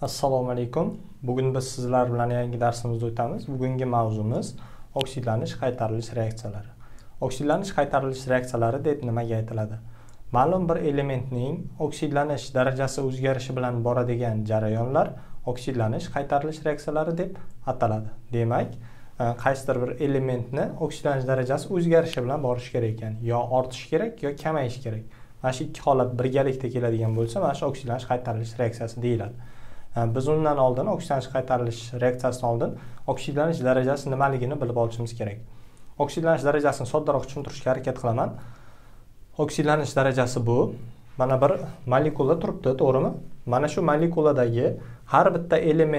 Assalomu alaykum. Bugun biz sizlar bilan yangi darsimizda o'tamiz. Bugungi mavzumiz oksidlanish qaytarilish reaksiyalari. Oksidlanish qaytarilish reaksiyalari deb nimaga aytiladi? Ma'lum bir elementning oksidlanish darajasi o'zgarishi bilan boradigan jarayonlar oksidlanish qaytarilish reaksiyalari deb ataladi. Demak, qaysidir bir elementni oksidlanish darajasi o'zgarishi bilan borish kerak ekan, yo ortishi kerak, yo kamayishi kerak. Mana shu ikki holat birgalikda keladigan bo'lsa, mana shu oksidlanish qaytarilish reaksiyasi deyiladi. Biz undan oldin oksidlanish qaytarilish reaksiyasidan oldin oksidlanish darajasi nimaligini bilib olishimiz kerak. Oksidlanish darajasini soddaroq tushuntirishga harakat qilaman. Oksidlanish darajasi bu mana bir molekula turibdi, to'g'rimi? Mana shu molekuladagi har bitta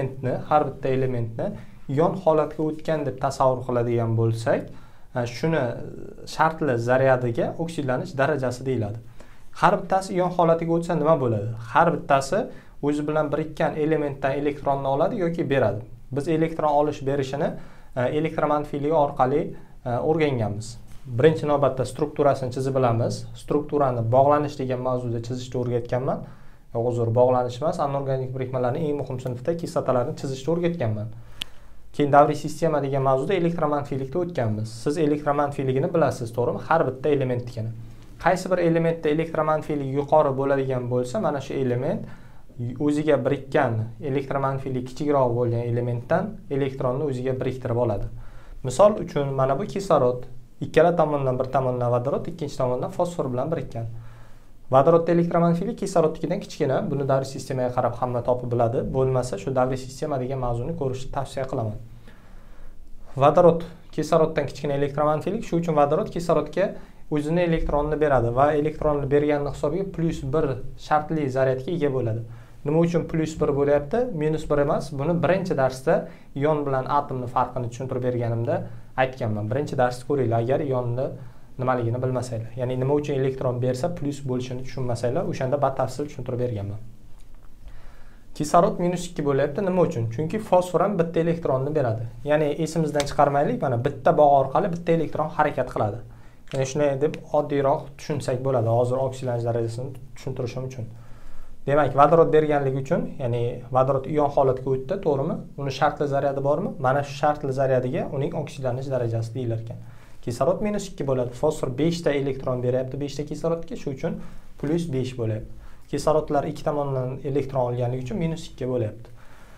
elementni ion holatga o'tgan deb tasavvur qiladigan bo'lsak, shuni shartli zaryadiga oksidlanish darajasi deyiladi. Har bittasi ion holatiga o'tsa nima bo'ladi? Har bittasi o'zi bilan birikkan elementdan elektronni oladi yoki beradi. Biz elektron olish berishini elektromanfiyligi orqali o'rganganmiz. Birinchi navbatda strukturasini chizib bilamiz. Strukturani bog'lanish degan mavzuda chizishni o'rgatganman. Uzr, bog'lanish emas, anorganik birikmalarning eng muhim sinfida kislotalarni chizishni o'rgatganman. Keyin davriy sistema degan mavzuda elektromanfiylikda o'tganmiz. Siz elektromanfiyligini bilasiz, to'g'rimi? Har bitta elementnikini. Qaysi bir elementda elektromanfiyligi yuqori bo'ladigan bo'lsa, mana shu element o'ziga birikkan elektromanfiyligi kichikroq bo'lgan elementdan elektronni o'ziga biriktirib oladi. Misol uchun mana bu kislorod, ikkala tomondan bir tomondan vodorod, ikkinchi tomondan fosfor bilan birikkan. Vodorodda elektromanfiylik kislorodnikidan kichkina. Buni davriy sistemaga qarab hamma topib biladi. Bo'lmasa shu davriy sistema degan mavzuni ko'rishni tavsiya qilaman. Vodorod kisloroddan kichkina elektromanfiylik, shu uchun vodorod kislorodga o'zini elektronini beradi va elektronni berganning hisobiga +1 shartli zaryadga ega bo'ladi. Nima uchun +1 bo'lyapti? -1 emas. Buni birinchi darsda ion bilan atomning farqini tushuntirib berganimda aytganman. Birinchi darsni ko'ringlar agar ionni nimaligini bilmasanglar. Ya'ni nima uchun elektron bersa plus bo'lishini tushunmasanglar, o'shanda batafsil tushuntirib berganman. Kislorod -2 bo'lyapti. Nima uchun? Chunki fosfor ham bitta elektronni beradi. Ya'ni esimizdan chiqarmaylik, mana bitta bog' orqali bitta elektron harakat qiladi. Ya'ni shunday deb oddiyroq tushunsak bo'ladi. Hozir oksidlanish darajasini tushuntirishim uchun. Demak, vodorod berganligi uchun, ya'ni vodorod ion holatga o'tdi, to'g'rimi? Uni shartli zaryadi bormi? Mana shu shartli zaryadiga uning oksidlanish darajasi deyilar ekan. Kislorod -2 bo'ladi. Fosfor 5 ta elektron beryapti 5 ta kislorodga, shu uchun +5 bo'lyapti. Kislorodlar ikki tomondan elektron olganligi uchun -2 bo'lyapti.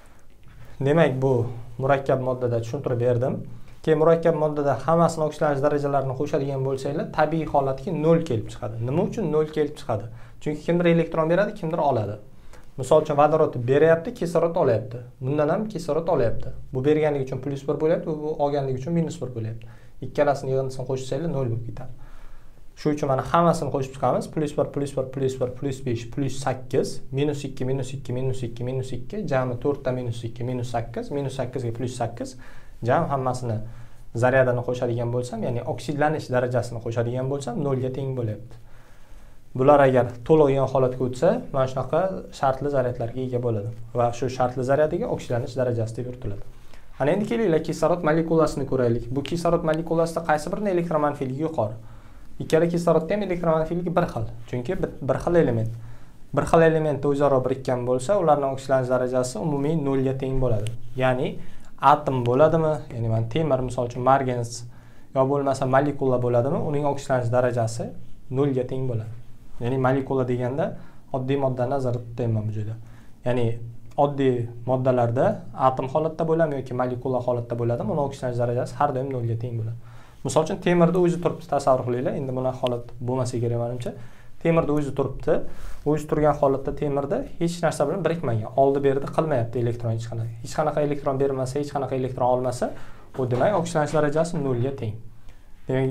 Demak, bu murakkab moddada tushuntirib berdim. Keyin murakkab moddada hammasini oksidlanish darajalarini qo'shadigan bo'lsanglar, tabiiy holatga 0 kelib chiqadi. Nima uchun 0 kelib chiqadi? Chunki kimdir elektron beradi, kimdir oladi. Misol uchun vodorod beryapti, kislorod olyapti. Bundan ham kislorod olyapti. Bu berganligi uchun +1 bo'lyapti, bu olganligi uchun -1 bo'lyapti. Ikkalasini yig'indisini qo'shsanglar 0 bo'lib ketadi. Shu uchun mana hammasini qo'shib chiqamiz. +1 +1 +5 +8 -2 -2 -2 jami 4 ta -2 -8 -8 ga +8 jam hammasini zaryadini qo'shadigan bo'lsam, ya'ni oksidlanish darajasini qo'shadigan bo'lsam 0 ga teng bo'lyapti. Bular agar to'liq ion holatga o'tsa, mana shunaqa shartli zaryadlarga ega bo'ladi va shu shartli zaryadiga oksidlanish darajasi deb yuritiladi. Ana endi kelinglar kislorod molekulasini ko'raylik. Bu kislorod molekulasida qaysi birining elektromanfiyligi yuqori? Ikkala kislorodda ham elektromanfiyligi bir xil. Chunki bir xil element. Bir xil elementda o'zaro birikkan bo'lsa, ularning oksidlanish darajasi umumiy 0 ga teng bo'ladi. Ya'ni atom bo'ladimi? Ya'ni mana temir, misol uchun margans yo bo'lmasa molekula bo'ladimi? Uning oksidlanish darajasi 0 ga teng bo'ladi. Ya'ni molekula deganda oddiy moddani nazarda tutayman bu yerda. Ya'ni oddiy moddalarda atom holatda bo'ladimi yoki molekula holatda bo'ladimi, uning oksidlanish darajasi har doim 0 ga teng bo'ladi. Misol uchun temirda o'zi turibdi, tasavvur qilinglar. Endi buni holat bo'lmasa kerak menimcha. Temirda o'zi turibdi. O'zi turgan holatda temirda hech narsa bilan birikmagan. Oldi berdi qilmayapti elektron hech qanaqa. Hech qanaqa elektron bermasa, hech qanaqa elektron olmasa, bu demak oksidlanish darajasi 0 ga teng. Demak,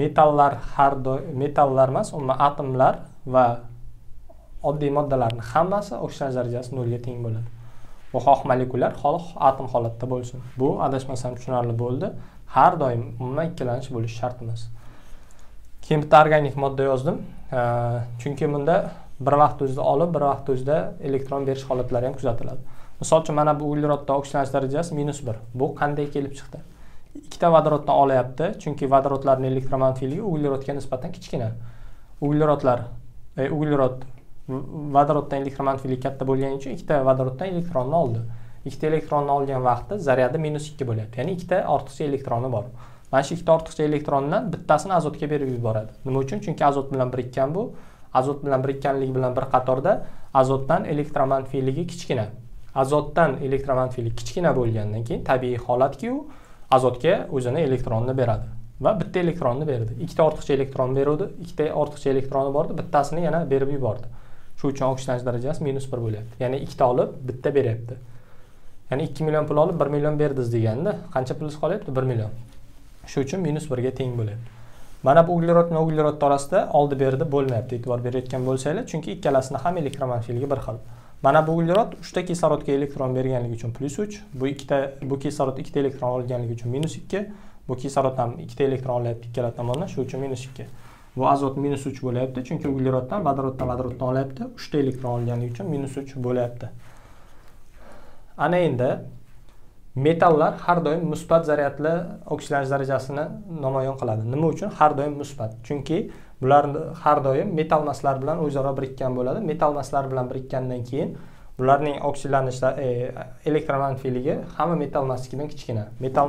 metallar emas, umuman atomlar va oddiy moddalarning hammasi oksidlanish darajasi 0 ga teng bo'ladi. Bu xoh molekulyar, xoh atom holatda bo'lsin. Bu adashmasam tushunarli bo'ldi. Har doim umuman ikkilanish bo'lishi shart emas. Keyin bitta organik modda yozdim. Chunki bunda bir vaqt o'zida olib, bir vaqt o'zida elektron berish holatlari ham kuzatiladi. Misol uchun mana bu uglerodda oksidlanish darajasi -1. Bu qanday kelib chiqdi? Ikkita vodoroddan olyapti, chunki vodorodlarning elektromanfiyligi uglerodga nisbatan kichkina. Uglerod vodoroddan elektromanfiylik katta bo'lgani uchun ikkita vodoroddan elektronni oldi. Ikkita elektronni olgan vaqtda zaryadi -2 bo'lyapti. Ya'ni ikkita ortiqcha elektroni bor. Mana shu ikkita ortiqcha elektrondan bittasini azotga berib yuboradi. Nima uchun? Chunki azot bilan birikkan bu. Azot bilan birikkanligi bilan bir qatorda azotdan elektromanfiyligi kichkina. Azotdan elektromanfiylik kichkina bo'lgandan keyin tabiiy holatki u azotga o'zini elektronni beradi va bitta elektronni berdi. Ikkita ortiqcha elektron beruvdi, ikkita ortiqcha elektroni bordi, bittasini yana berib yubordi. Shu uchun oksidlanish darajasi -1 bo'lyapti. Ya'ni ikkita olib, bitta beryapti. Ya'ni 2 million pul olib 1 million berdiz deganda, qancha pulingiz qolyapti? 1 million. Shu uchun -1 ga teng bo'lyapti. Mana bu uglerod va uglerod orasida oldi berdi bo'lmayapti, e'tibor berayotgan bo'lsanglar, chunki ikkalasini ham elektromanfiyligi bir xil. Mana bu uglerod 3 ta kislorodga elektron berganligi uchun +3, bu kislorod 2 ta elektron olganligi uchun -2, bu kislorod ham 2 ta elektron olyapti ikkala tomondan, shu uchun -2. Bu azot -3 bo'lyapti, chunki ugleroddan, vodoroddan olyapti, 3 ta elektron olganligi uchun -3 bo'lyapti. Ana endi metallar har doim musbat zaryadli oksidlanish darajasini namoyon qiladi. Nima uchun? Har doim musbat. Chunki bular har doim metal massalar bilan o'zaro birikkan bo'ladi. Metal massalar bilan birikkandan keyin bularning oksidlanish elektromanfiyligi hamma metal massnikidan kichkina. Metal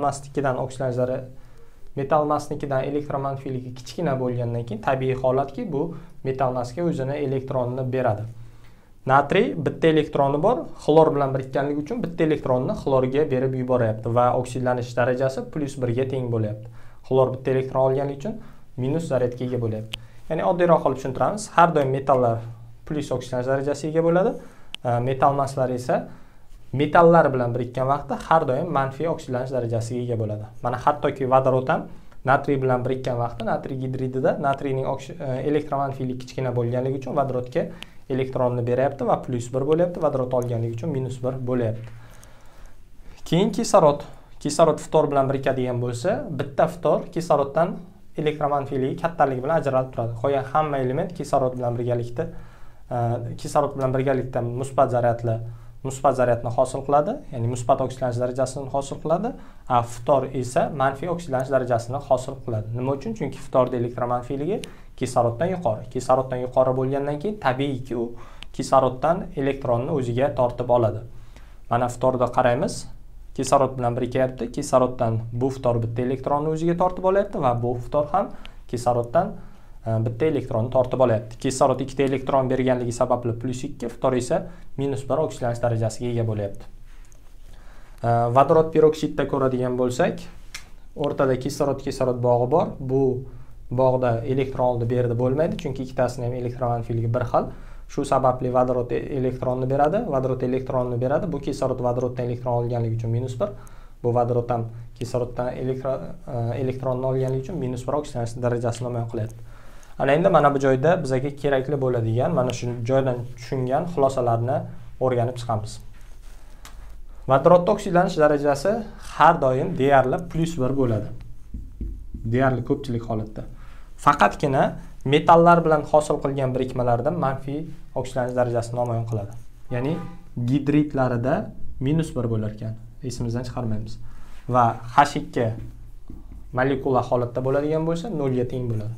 massnikidan elektromanfiyligi kichkina bo'lgandan keyin tabiiy holatki bu metal massga o'zini elektronini beradi. Natriy bitta elektroni bor, xlor bilan birikkanligi uchun bitta elektronni xlorga berib yuboryapti va oksidlanish darajasi +1 ga teng bo'lyapti. Xlor bitta elektron olganligi uchun minus zaryadga ega bo'lyapti. Ya'ni oddiyroq qilib tushuntiramiz. Har doim metallar plus oksidlanish darajasiga ega bo'ladi. Metal massalar esa metallar bilan birikkan vaqtda har doim manfiy oksidlanish darajasiga ega bo'ladi. Mana hattoki vodorod ham natriy bilan birikkan vaqtda natriy gidridida natriyning elektromanfiyligi kichkina bo'lganligi uchun vodorodga elektronni beryapti va +1 bo'lyapti, vodorod olganligi uchun -1 bo'lyapti. Keyin kislorod ftor bilan birikadigan bo'lsa, bitta ftor kisloroddan elektromanfiyligi kattaligi bilan ajralib turadi. Qolgan hamma element kislorod bilan birgalikda musbat zaryadni hosil qiladi, ya'ni musbat oksidlanish darajasini hosil qiladi, ftor esa manfiy oksidlanish darajasini hosil qiladi. Nima uchun? Chunki ftorda elektromanfiyligi kisloroddan yuqori. Kisloroddan yuqori bo'lgandan keyin tabiiyki u kisloroddan elektronni o'ziga tortib oladi. Mana ftorda qaraymiz. Kislorod bilan birikyapti. Kisloroddan bu ftor bitta elektronni o'ziga tortib olyapti va bu ftor ham kisloroddan bitta elektronni tortib olyapti. Kislorod 2 ta elektron berganligi sababli +2, ftor esa -1 oksidlanish darajasiga ega bo'lyapti. Vodorod peroksidda ko'radigan bo'lsak, o'rtada kislorod bog'i bor. Bu bog'da elektron oldi berdi bo'lmaydi, chunki ikkitasining ham elektromanfiyligi bir xil. Shu sababli vodorod elektronni beradi. Bu kislorod vodoroddan elektron olganligi uchun -1. Bu vodorod ham kisloroddan elektronni olganligi uchun -1 oksidlanish darajasini namoyon qilyapti. Ana endi mana bu joyda bizga kerakli bo'ladigan, mana shu joydan tushungan xulosalarni o'rganib chiqamiz. Vodorodda oksidlanish darajasi har doim deyarli +1 bo'ladi. Deyarli ko'pchilik holatda. Faqatgina metallar bilan hosil qilgan birikmalarda manfiy oksidlanish darajasini namoyon qiladi. Ya'ni gidridlarida -1 bo'lar ekan. Esimizdan chiqarmaymiz. Va H2 molekular holatda bo'ladigan bo'lsa 0 ga teng bo'ladi.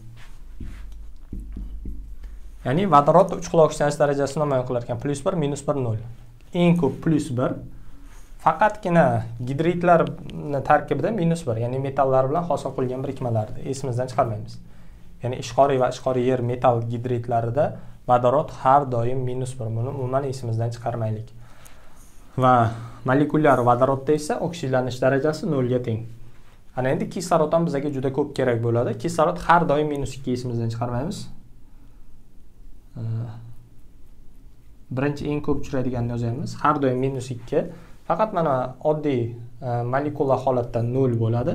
Ya'ni vodorod uch xil oksidlanish darajasini namoyon qilar ekan. +1, -1, 0. Eng ko'p +1. Faqatgina gidridlarning tarkibida -1, ya'ni metallar bilan hosil qilgan birikmalarda esimizdan chiqarmaymiz. Ya'ni ishqoriy va ishqoriy yer metal gidridlarida vodorod har doim -1. Buni umuman esimizdan chiqarmaylik. Va molekulyar vodorodda esa oksidlanish darajasi 0 ga teng. Ana endi kislorod ham bizga juda ko'p kerak bo'ladi. Kislorod har doim -2 esimizdan chiqarmaymiz. Birinchi eng ko'p uchraydiganini yozamiz. Har doim -2. Faqat mana oddiy molekular holatda 0 bo'ladi.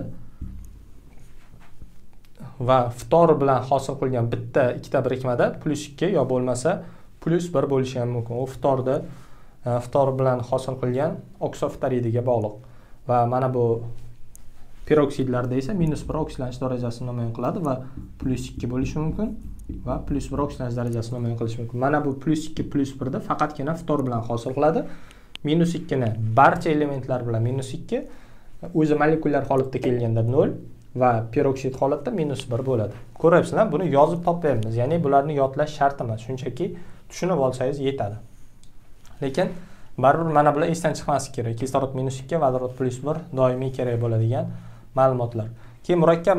Va ftor bilan hosil qilgan bitta ikkita birikmada +2 yo bo'lmasa +1 bo'lishi ham mumkin. U ftor bilan hosil qilgan oksoftoridiga bog'liq. Va mana bu peroksidlarda esa -1 oksidlanish darajasini namoyon qiladi va +2 bo'lishi mumkin va +1 oksidlanish darajasini namoyon qilishi mumkin. Mana bu +2 +1 da faqatgina ftor bilan hosil qiladi. -2 ni barcha elementlar bilan -2, o'zi molekulyar holatda kelganda 0 va peroksid holatda -1 bo'ladi. Ko'ryapsizlar, buni yozib topyapmiz. Ya'ni bularni yodlash shart emas. Shunchaki tushunib olsangiz yetadi. Lekin baribir mana bular esdan chiqmasligi kerak. Kislorod -2, vodorod +1 doimiy kerak bo'ladigan ma'lumotlar. Keyin murakkab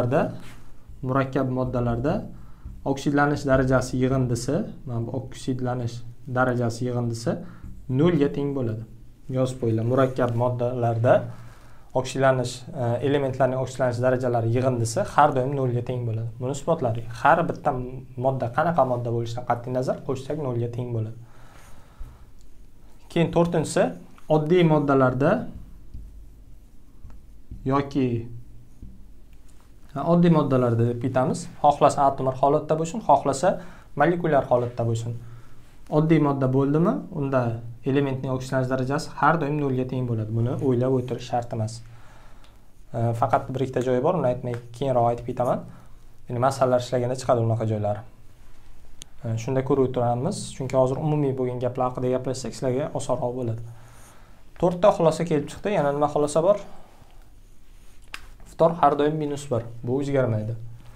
moddalarda oksidlanish darajasi yig'indisi, mana bu oksidlanish darajasi yig'indisi 0 ga teng bo'ladi. Yozib qo'yinglar. Murakkab moddalarda oksidlanish elementlarning oksidlanish darajalari yig'indisi har doim 0 ga teng bo'ladi. Buni isbotladik. Har bitta modda qanaqa modda bo'lishidan qat'iy nazar qo'shsak 0 ga teng bo'ladi. Keyin 4-inchisi oddiy moddalarda yoki oddiy moddalarda deb aytamiz. Xohlasa atomar holatda bo'lsin, xohlasa molekulyar holatda bo'lsin. Oddiy modda bo'ldimi, unda elementning oksidlanish darajasi har doim 0 ga teng bo'ladi. Buni o'ylab o'tirish shart emas. Faqat bir ikkita joyi bor, uni aytmay keyinroq aytib ketaman. Ya'ni masalalar ishlaganda chiqadi unaqa joylari. Shunda ko'rib o'tiramiz, chunki hozir umumiy bo'lgan gaplar haqida gaplashsak sizlarga osonroq bo'ladi. 4 ta xulosa kelib chiqdi. Yana nima xulosa bor? Ftor har doim -1. Bu o'zgarmaydi.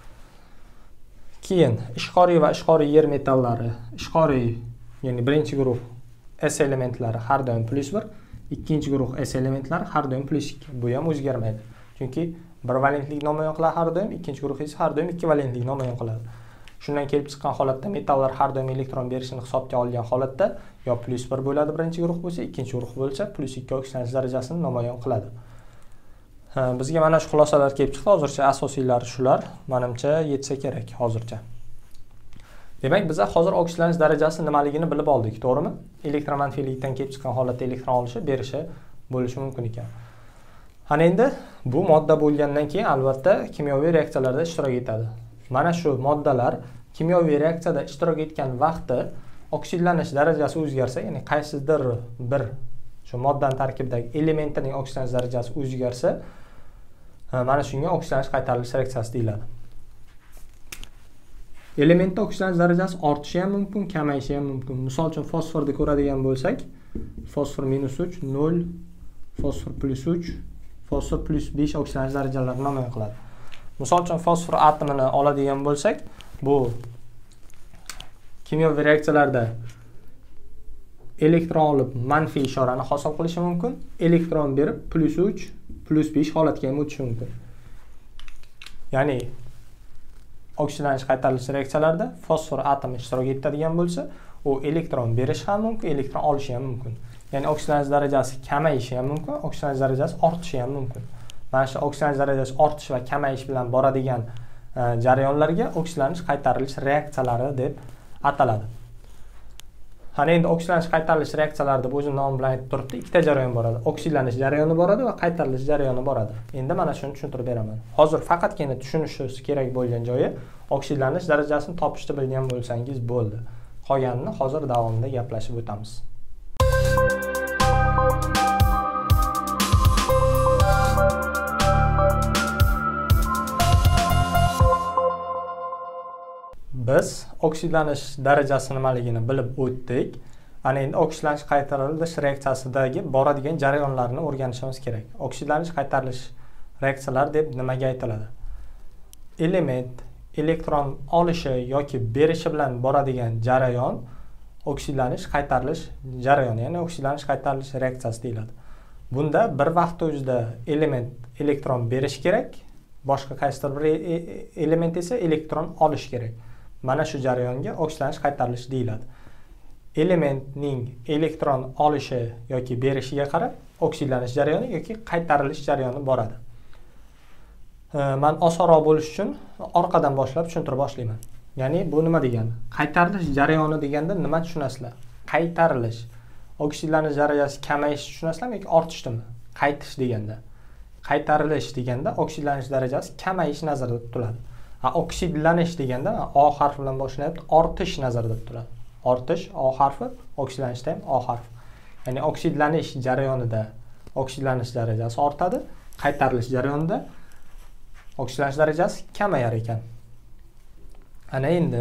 Keyin ishqoriy va ishqoriy yer metallari, ishqoriy, ya'ni birinchi guruh S elementlari har doim +1, ikkinchi guruh S elementlari har doim +2. Bu ham o'zgarmaydi. Chunki bir valentlik namoyon qiladi har doim, ikkinchi guruh esa har doim 2 valentlik namoyon qiladi. Shundan kelib chiqqan holatda metallar har doim elektron berishini hisobga olgan holatda yo +1 bo'ladi birinchi guruh bo'lsa, ikkinchi guruh bo'lsa +2 oksidlanish darajasini namoyon qiladi. Bizga mana shu xulosalar kelib chiqdi. Hozircha asosiylari shular. Menimcha yetsa kerak hozircha. Demak, biz hozir oksidlanish darajasi nimaligini bilib oldik, to'g'rimi? Elektromanfiylikdan kelib chiqqan holatda elektron olishi, berishi bo'lishi mumkin ekan. Ana endi bu modda bo'lgandan keyin albatta kimyoviy reaksiyalarda ishtirok etadi. Mana shu moddalar kimyoviy reaksiyada ishtirok etgan vaqtda oksidlanish darajasi o'zgarsa, ya'ni qaysidir bir shu moddaning tarkibidagi elementining oksidlanish darajasi o'zgarsa, mana shunga oksidlanish qaytarilish reaksiyasi deyiladi. Elementning oksidlanish darajasi ortishi ham mumkin, kamayishi ham mumkin. Misol uchun fosforni ko'radigan bo'lsak, fosfor -3, 0, fosfor +3, fosfor +5 oksidlanish darajalarini namoyon qiladi. Misol uchun fosfor atomini oladigan bo'lsak, bu kimyoviy reaksiyalarda elektron olib manfiy ishorani hosil qilishi mumkin, elektron berib +3, +5 holatga ham o'tishi mumkin. Ya'ni oksidlanish qaytarilish reaksiyalarida fosfor atomi ishtirok etadigan bo'lsa, u elektron berish ham mumkin, elektron olishi ham mumkin. Ya'ni oksidlanish darajasi kamayishi ham mumkin, oksidlanish darajasi ortishi ham mumkin. Mana shu oksidlanish darajasi ortish va kamayish bilan boradigan jarayonlarga oksidlanish qaytarilish reaksiyalari deb ataladi. Ana endi oksidlanish qaytarilish reaksiyalarida o'zining nomi bilan aytib turibdi, ikkita jarayon bo'ladi. Oksidlanish jarayoni bo'ladi va qaytarilish jarayoni bo'ladi. Endi mana shuni tushuntirib beraman. Hozir faqatgina tushunishingiz kerak bo'lgan joyi oksidlanish darajasini topishni bilgan bo'lsangiz bo'ldi. Qolganini hozir davomida gaplashib o'tamiz. Biz oksidlanish darajasi nimaligini bilib o'tdik. Ana endi oksidlanish qaytarilish reaksiyasidagi boradigan jarayonlarni o'rganishimiz kerak. Oksidlanish qaytarilish reaksiyalari deb nimaga aytiladi? Element elektron olishi yoki berishi bilan boradigan jarayon oksidlanish qaytarilish jarayoni, ya'ni oksidlanish qaytarilish reaksiyasi deyiladi. Bunda bir vaqt o'zida element elektron berish kerak, boshqa qaysidir bir element esa elektron olish kerak. Mana shu jarayonga oksidlanish qaytarilish deyiladi. Elementning elektron olishi yoki berishiga qarab oksidlanish jarayoni yoki qaytarilish jarayoni boradi. Men osonroq bo'lish uchun orqadan boshlab tushuntirib boshlayman. Ya'ni bu nima degani? Qaytarilish jarayoni deganda nima tushunasizlar? Qaytarilish, oksidlanish darajasi kamayishi tushunasizlarmi yoki ortishdimi? Qaytish deganda. Qaytarilish deganda oksidlanish darajasi kamayish nazarda tutiladi. Oksidlanish deganda O harfi bilan boshlanib, ortish nazarda tutiladi. Ortish O harfi, oksidlanishda ham O harfi. Ya'ni oksidlanish jarayonida oksidlanish darajasi ortadi, qaytarilish jarayonida oksidlanish darajasi kamayar ekan. Ana endi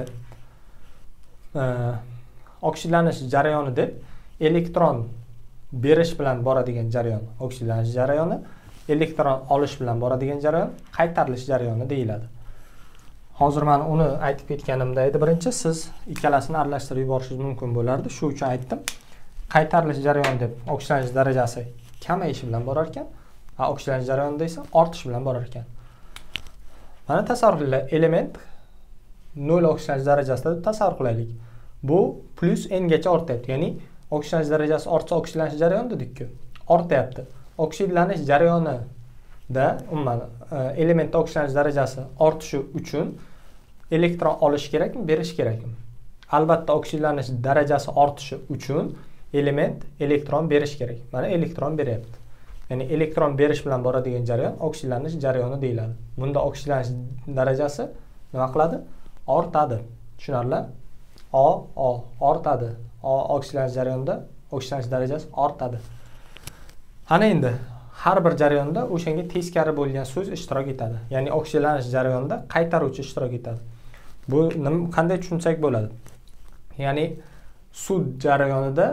oksidlanish jarayoni deb elektron berish bilan boradigan jarayon oksidlanish jarayoni, elektron olish bilan boradigan jarayon qaytarilish jarayoni deyiladi. Hozir mana uni aytib ketganimda edi. Birinchi siz ikkalasini aralashtirib yuborishingiz mumkin bo'lardi. Shu uchun aytdim. Qaytarilish jarayoni deb oksidlanish darajasi kamayishi bilan borar ekan, oksidlanish jarayonida esa ortish bilan borar ekan. Mana tasavvur qilaylik, element 0 oksidlanish darajasida deb tasavvur qilaylik. Bu plus n gacha ortyapti. Ya'ni oksidlanish darajasi ortsa oksidlanish jarayoni dedik-ku. Ortyapti. Oksidlanish jarayonida umuman elementda oksidlanish darajasi ortishi uchun elektron olish kerakmi, berish kerakmi? Albatta oksidlanish darajasi ortishi uchun element elektron berish kerak. Mana elektron beryapti. Ya'ni elektron berish bilan boradigan jarayon oksidlanish jarayoni deyiladi. Bunda oksidlanish darajasi nima qiladi? Ortadi. Tushunarli? Ortadi. Oksidlanish jarayonida oksidlanish darajasi ortadi. Ana endi har bir jarayonda o'shanga teskari bo'lgan so'z ishtirok etadi. Ya'ni oksidlanish jarayonida qaytaruvchi ishtirok etadi. Bu qanday tushunsak bo'ladi? Ya'ni sud jarayonida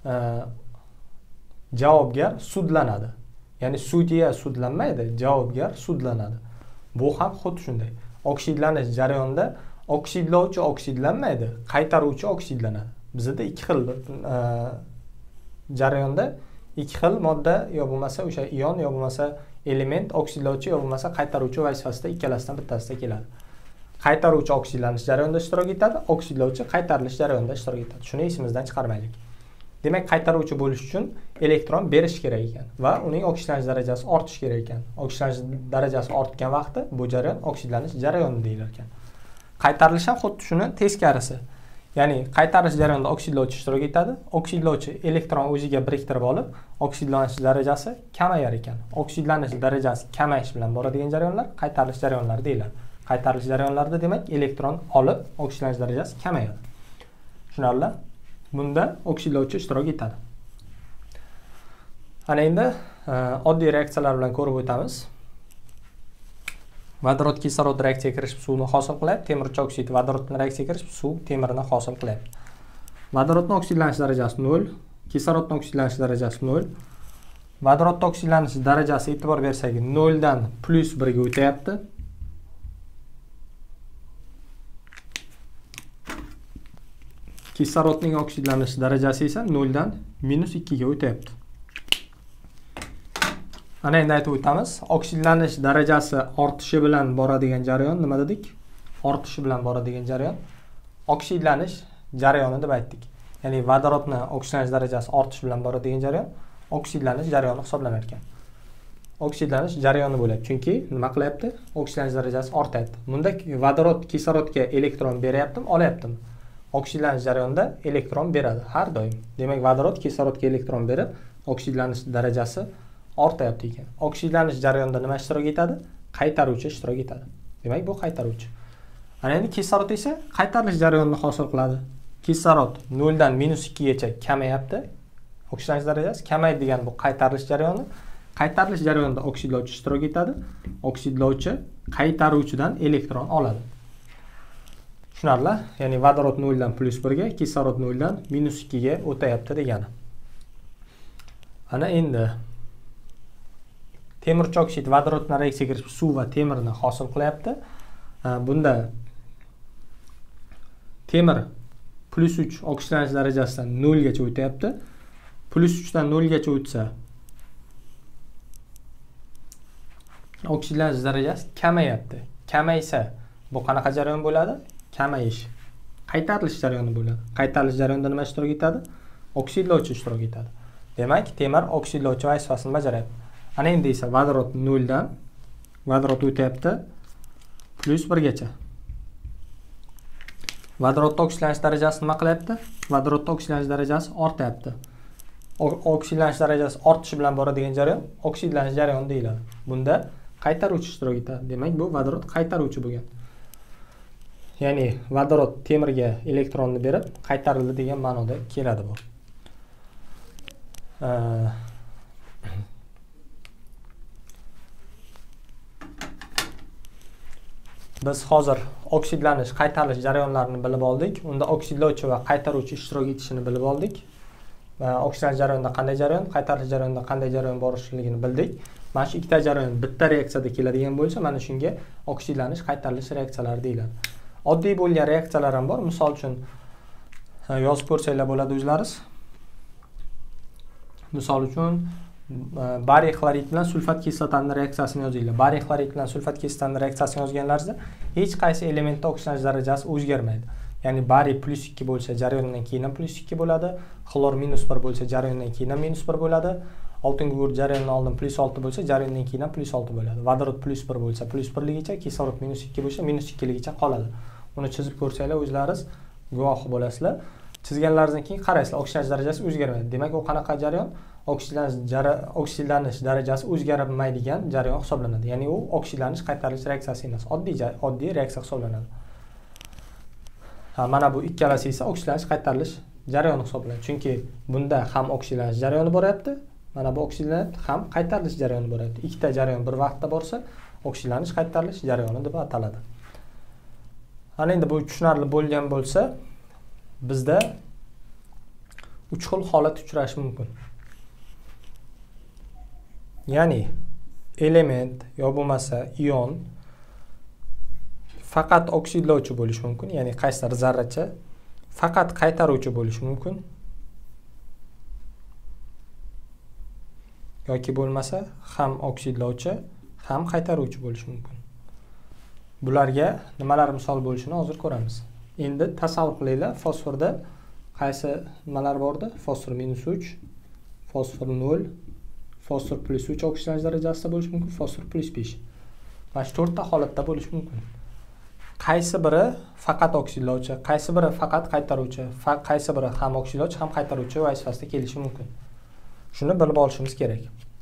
javobgar sudlanadi. Ya'ni sudya sudlanmaydi, javobgar sudlanadi. Bu ham xuddi shunday. Oksidlanish jarayonida oksidlovchi oksidlanmaydi, qaytaruvchi oksidlanadi. Bizda ikki xil jarayonda ikki xil modda yo bo'lmasa o'sha ion yo bo'lmasa element oksidlovchi yo bo'lmasa qaytaruvchi vazifasida ikkalasidan bittasida keladi. Qaytaruvchi oksidlanish jarayonida ishtirok etadi, oksidlovchi qaytarilish jarayonida ishtirok etadi. Shuni esimizdan chiqarmaylik. Demak, qaytaruvchi bo'lish uchun elektron berish kerak ekan va uning oksidlanish darajasi ortish kerak ekan. Oksidlanish darajasi ortgan vaqtda bu jarayon oksidlanish jarayoni deyilar ekan. Qaytarilish ham xuddi shuni teskarisi. Ya'ni qaytarish jarayonida oksidlovchi ishtirok etadi. Oksidlovchi elektron o'ziga biriktirib olib, oksidlanish darajasi kamayar ekan. Oksidlanish darajasi kamayish bilan boradigan jarayonlar qaytarilish jarayonlari deyiladi. Qaytarilish jarayonlarida demak elektron olib, oksidlanish darajasi kamayadi. Tushunarli? Bunda oksidlovchi ishtirok etadi. Ana endi oddiy reaksiyalar bilan ko'rib o'tamiz. Vodorod kislorod reaksiyaga kirishib suvni hosil qilyapti. Temirchi oksid vodorod bilan reaksiyaga kirishib suv temirni hosil qilyapti. Vodorodning oksidlanish darajasi 0, kislorodning oksidlanish darajasi 0. Vodorodning oksidlanish darajasi e'tibor bersak 0 dan +1 ga o'tyapti. Kislorodning oksidlanish darajasi esa 0 dan -2 ga o'tyapti. Ana endi aytib o'tamiz. Oksidlanish darajasi ortishi bilan boradigan jarayon nima dedik? Ortishi bilan boradigan jarayon oksidlanish jarayoni deb aytdik. Ya'ni vodorodning oksidlanish darajasi ortishi bilan boradigan jarayon oksidlanish jarayoni hisoblanar ekan. Oksidlanish jarayoni bo'ladi. Chunki nima qilyapti? Oksidlanish darajasi ortyapti. Bunda vodorod kislorodga elektron beryaptimi, olyaptimi? Oksidlanish jarayonida elektron beradi har doim. Demak, vodorod kislorodga elektron berib, oksidlanish darajasi ortayapti ekan. Oksidlanish jarayonida nima ishtirok etadi? Qaytaruvchi ishtirok etadi. Demak, bu qaytaruvchi. Ana endi kislorod esa qaytarilish jarayonini hosil qiladi. Kislorod 0 dan -2 gacha kamayapti. Oksidlanish darajasi kamaydi degan bu qaytarilish jarayoni. Qaytarilish jarayonida oksidlovchi ishtirok etadi. Oksidlovchi qaytaruvchidan elektron oladi. Tushunarli? Ya'ni vodorod 0 dan +1 ga, kislorod 0 dan -2 ga o'tayapti degani. Ana endi temirchi oksid vodorod bilan reaksiyaga kirib suv va temirni hosil qilyapti. Bunda temir +3 oksidlanish darajasidan 0 gacha o'tyapti. +3 dan 0 gacha o'tsa oksidlanish darajasi kamayapti. Kamaysa bu qanaqa jarayon bo'ladi? Kamayish. Qaytarilish jarayoni bo'ladi. Qaytarilish jarayonida nima ishtirok etadi? Oksidlovchi ishtirok etadi. Demak, temir oksidlovchi vazifasini bajaradi. Ana endi esa vodorod 0 dan vodorod o'tyapti +1 gacha. Vodorodning oksidlanish darajasi nima qilyapti? Vodorodning oksidlanish darajasi ortyapti. Oksidlanish darajasi ortishi bilan boradigan jarayon oksidlanish jarayoni deyiladi. Bunda qaytaruvchi ishtirok etadi. Demak, bu vodorod qaytaruvchi bo'lgan. Ya'ni vodorod temirga elektronni berib qaytarildi degan ma'noda keladi bu. Biz hozir oksidlanish, qaytarilish jarayonlarini bilib oldik. Unda oksidlovchi va qaytaruvchi ishtirok etishini bilib oldik. Oksidlanish jarayonida qanday jarayon, qaytarilish jarayonida qanday jarayon borishligini bildik. Mana shu ikkita jarayon bitta reaksiyada keladigan bo'lsa, mana shunga oksidlanish, qaytarilish reaksiyalari deyiladi. Oddiy bo'lgan reaksiyalar ham bor. Misol uchun yozib ko'rsanglar bo'ladi o'zlaringiz. Misol uchun bariy xlorid bilan sulfat kislotani reaksiyasini yozinglar. Bariy xlorid bilan sulfat kislotani reaksiyasini yozganlaringizda hech qaysi elementda oksidlanish darajasi o'zgarmaydi. Ya'ni bariy +2 bo'lsa, jarayondan keyin ham +2 bo'ladi. Xlor -1 bo'lsa, jarayondan keyin ham -1 bo'ladi. Oltin gugurt jarayondan oldin +6 bo'lsa, jarayondan keyin ham +6 bo'ladi. Vodorod +1 bo'lsa, +1 ligicha, kislorod -2 bo'lsa, -2 ligicha qoladi. Uni chizib ko'rsanglar o'zlaringiz guvohi bo'lasizlar. Chizganlaringizdan keyin qaraysizlar, oksidlanish darajasi o'zgarmaydi. Demak, u qanaqa jarayon? Oksidlanish darajasi o'zgarmaydigan jarayon hisoblanadi. Ya'ni u oksidlanish qaytarilish reaksiyasi emas, oddiy reaksiya hisoblanadi. Mana bu ikkalasi esa oksidlanish qaytarilish jarayoni hisoblanadi. Chunki bunda ham oksidlanish jarayoni bo'lyapti, mana bu oksidlanish ham qaytarilish jarayoni bo'lyapti. Ikkita jarayon bir vaqtda borsa, oksidlanish qaytarilish jarayoni deb ataladi. Ana endi bu tushunarli bo'lgan bo'lsa, bizda 3 xil holat uchrashi mumkin. Ya'ni element yo bo'lmasa ion faqat oksidlovchi bo'lishi mumkin, ya'ni qaysidir zarracha faqat qaytaruvchi bo'lishi mumkin. Yoki bo'lmasa ham oksidlovchi, ham qaytaruvchi bo'lishi mumkin. Bularga nimalar misol bo'lishini hozir ko'ramiz. Endi tasavvur qilinglar, fosforda qaysi nimalar bordi? Fosfor -3, fosfor 0, fosfor +3 oksidlanish darajasida bo'lishi mumkin, fosfor +5. Mana shu 4 ta holatda bo'lishi mumkin. Qaysi biri faqat oksidlovchi, qaysi biri faqat qaytaruvchi, qaysi biri ham oksidlovchi, ham qaytaruvchi vazifasida kelishi mumkin. Shuni bilib olishimiz kerak.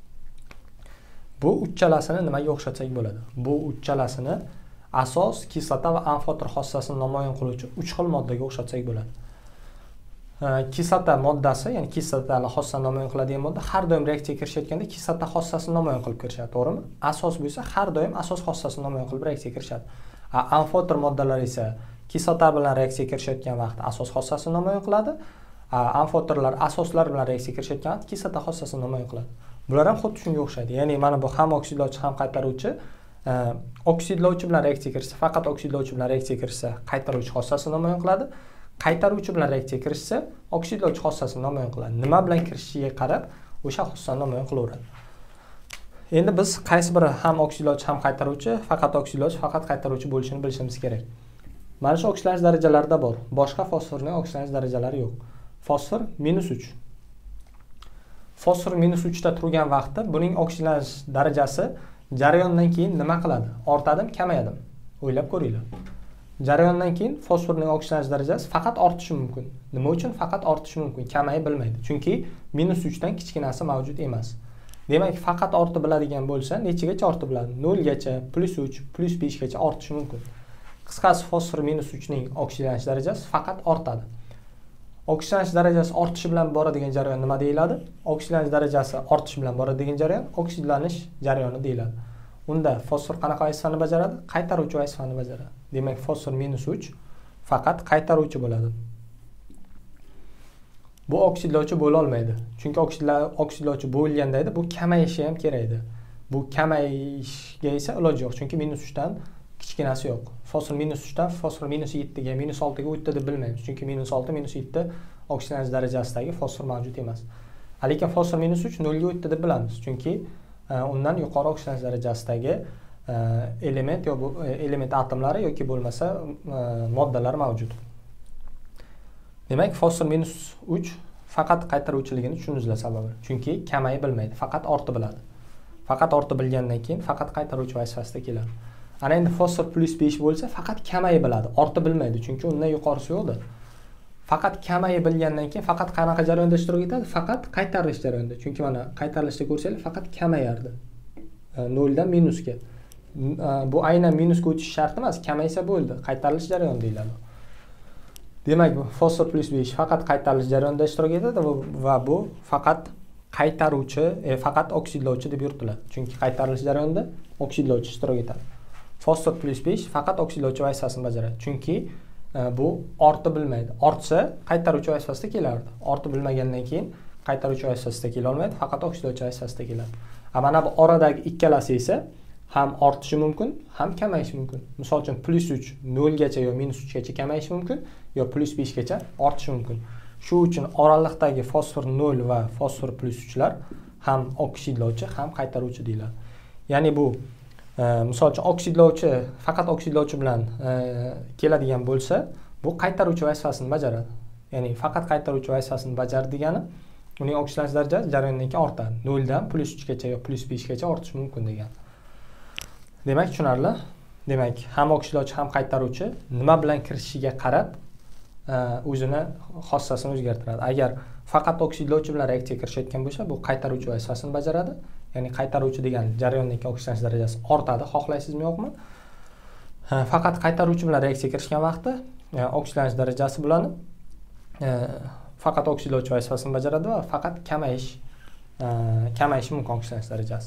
Bu uchalasini nimaga o'xshatsak bo'ladi? Bu uchalasini asos, kislota va amfoter xossasini namoyon qiluvchi 3 xil moddaga o'xshatsak bo'ladi. Kislota moddasi, ya'ni kislotali xossani namoyon qiladigan modda har doim reaksiyaga kirishayotganda kislota xossasini namoyon qilib kirishadi, to'g'rimi? Asos bo'lsa har doim asos xossasini namoyon qilib reaksiyaga kirishadi. Amfoter moddalar esa kislota bilan reaksiyaga kirishayotgan vaqtda asos xossasini namoyon qiladi. Amfoterlar asoslar bilan reaksiyaga kirishayotgan vaqtda kislota xossasini namoyon qiladi. Bular ham xuddi shunga o'xshaydi. Ya'ni mana bu ham oksidlovchi, ham qaytaruvchi. Oksidlovchi bilan reaksiyaga kirsa, faqat oksidlovchi bilan reaksiyaga kirsa, qaytaruvchi xossasini namoyon qiladi. Qaytaruvchi bilan reaksiyaga kirsa, oksidlovchi xossasini namoyon qiladi. Nima bilan kirishiga qarab o'sha xossani namoyon qilaveradi. Endi biz qaysi biri ham oksidlovchi, ham qaytaruvchi, faqat oksidlovchi, faqat qaytaruvchi bo'lishini bilishimiz kerak. Mana shu oksidlanish darajalarida bor. Boshqa fosforning oksidlanish darajalari yo'q. Fosfor -3. Fosfor -3 da turgan vaqtda buning oksidlanish darajasi jarayondan keyin nima qiladi? Ortadimi, kamayadimi? O'ylab ko'ringlar. Jarayondan keyin fosforning oksidlanish darajasi faqat ortishi mumkin. Nima uchun faqat ortishi mumkin? Kamayib bilmaydi. Chunki -3 dan kichkinasi mavjud emas. Demak, faqat ortib biladigan bo'lsa, nechigacha ortib biladi? 0 gacha, +3, +5 gacha ortishi mumkin. Qisqasi fosfor -3 ning oksidlanish darajasi faqat ortadi. Oksidlanish darajasi ortishi bilan boradigan jarayon nima deyiladi? Oksidlanish darajasi ortishi bilan boradigan jarayon oksidlanish jarayoni deyiladi. Unda fosfor qanaqa vazifani bajaradi? Qaytaruvchi vazifani bajaradi. Demak, fosfor -3 faqat qaytaruvchi bo'ladi. Bu oksidlovchi bo'la olmaydi. Chunki oksidlovchi bo'lganda edi, bu kamayishi ham kerak edi. Bu kamayishga esa iloji yo'q, chunki -3 dan kichkinasi yo'q. Fosfor -3 dan fosfor -7 ga, -6 ga o'tdi deb bilmaymiz. Chunki -6, -7 oksidlanish darajasidagi fosfor mavjud emas. Lekin fosfor -3 0 ga o'tdi deb bilamiz. Chunki undan yuqori oksidlanish darajasidagi element yo element atomlari yoki bo'lmasa moddalar mavjud. Demak, fosfor -3 faqat qaytaruvchiligini tushunizlar sababi. Chunki kamayib bilmaydi, faqat ortib biladi. Faqat ortib bilgandan keyin faqat qaytaruvchi vazifasida keladi. Ana endi fosfor +5 bo'lsa, faqat kamayib biladi, ortib bilmaydi, chunki undan yuqorisi yo'qdir. Faqat kamayib bilgandan keyin faqat qanaqa jarayonda ishtirok etadi? Faqat qaytarilish jarayonida. Chunki mana qaytarilishda ko'rsanglar, faqat kamayardi. 0 dan minusga. Bu aynan minusga o'tish shart emas, kamaysa bo'ldi. Qaytarilish jarayoni deyiladi. Demak, bu fosfor +5 faqat qaytarilish jarayonida ishtirok etadi va bu faqat qaytaruvchi, faqat oksidlovchi deb yuritiladi. Chunki qaytarilish jarayonida oksidlovchi ishtirok etadi. Fosfor +5 faqat oksidlovchi vazifasini bajaradi. Chunki bu ortib bilmaydi. Ortsa qaytaruvchi vazifasida kelardi. Ortib bilmagandan keyin qaytaruvchi vazifasida kela olmaydi, faqat oksidlovchi vazifasida keladi. Mana bu oradagi ikkalasi esa ham ortishi mumkin, ham kamayishi mumkin. Misol uchun +3 0 gacha yo -3 gacha kamayishi mumkin, yo +5 gacha ortishi mumkin. Shu uchun oraliqdagi fosfor 0 va fosfor +3 lar ham oksidlovchi, ham qaytaruvchi deyiladi. Ya'ni bu misol uchun oksidlovchi faqat oksidlovchi bilan keladigan bo'lsa, bu qaytaruvchi vazifasini bajaradi. Ya'ni faqat qaytaruvchi vazifasini bajardi degani, uning oksidlanish darajasi jarayondan keyin ortadi. 0 dan +3 gacha yo +5 gacha ortishi mumkin degani. Demak, tushunarli. Demak, ham oksidlovchi ham qaytaruvchi nima bilan kirishiga qarab o'zini xossasini o'zgartiradi. Agar faqat oksidlovchi bilan reaksiyaga kirishayotgan bo'lsa, bu qaytaruvchi vazifasini bajaradi. Ya'ni qaytaruvchi degani jarayondan keyin oksidlanish darajasi ortadi, xohlaysizmi yo'qmi? Faqat qaytaruvchi bilan reaksiyaga kirishgan vaqtda oksidlanish darajasi bilan faqat oksidlovchi vazifasini bajaradi va faqat kamayishi mumkin oksidlanish darajasi.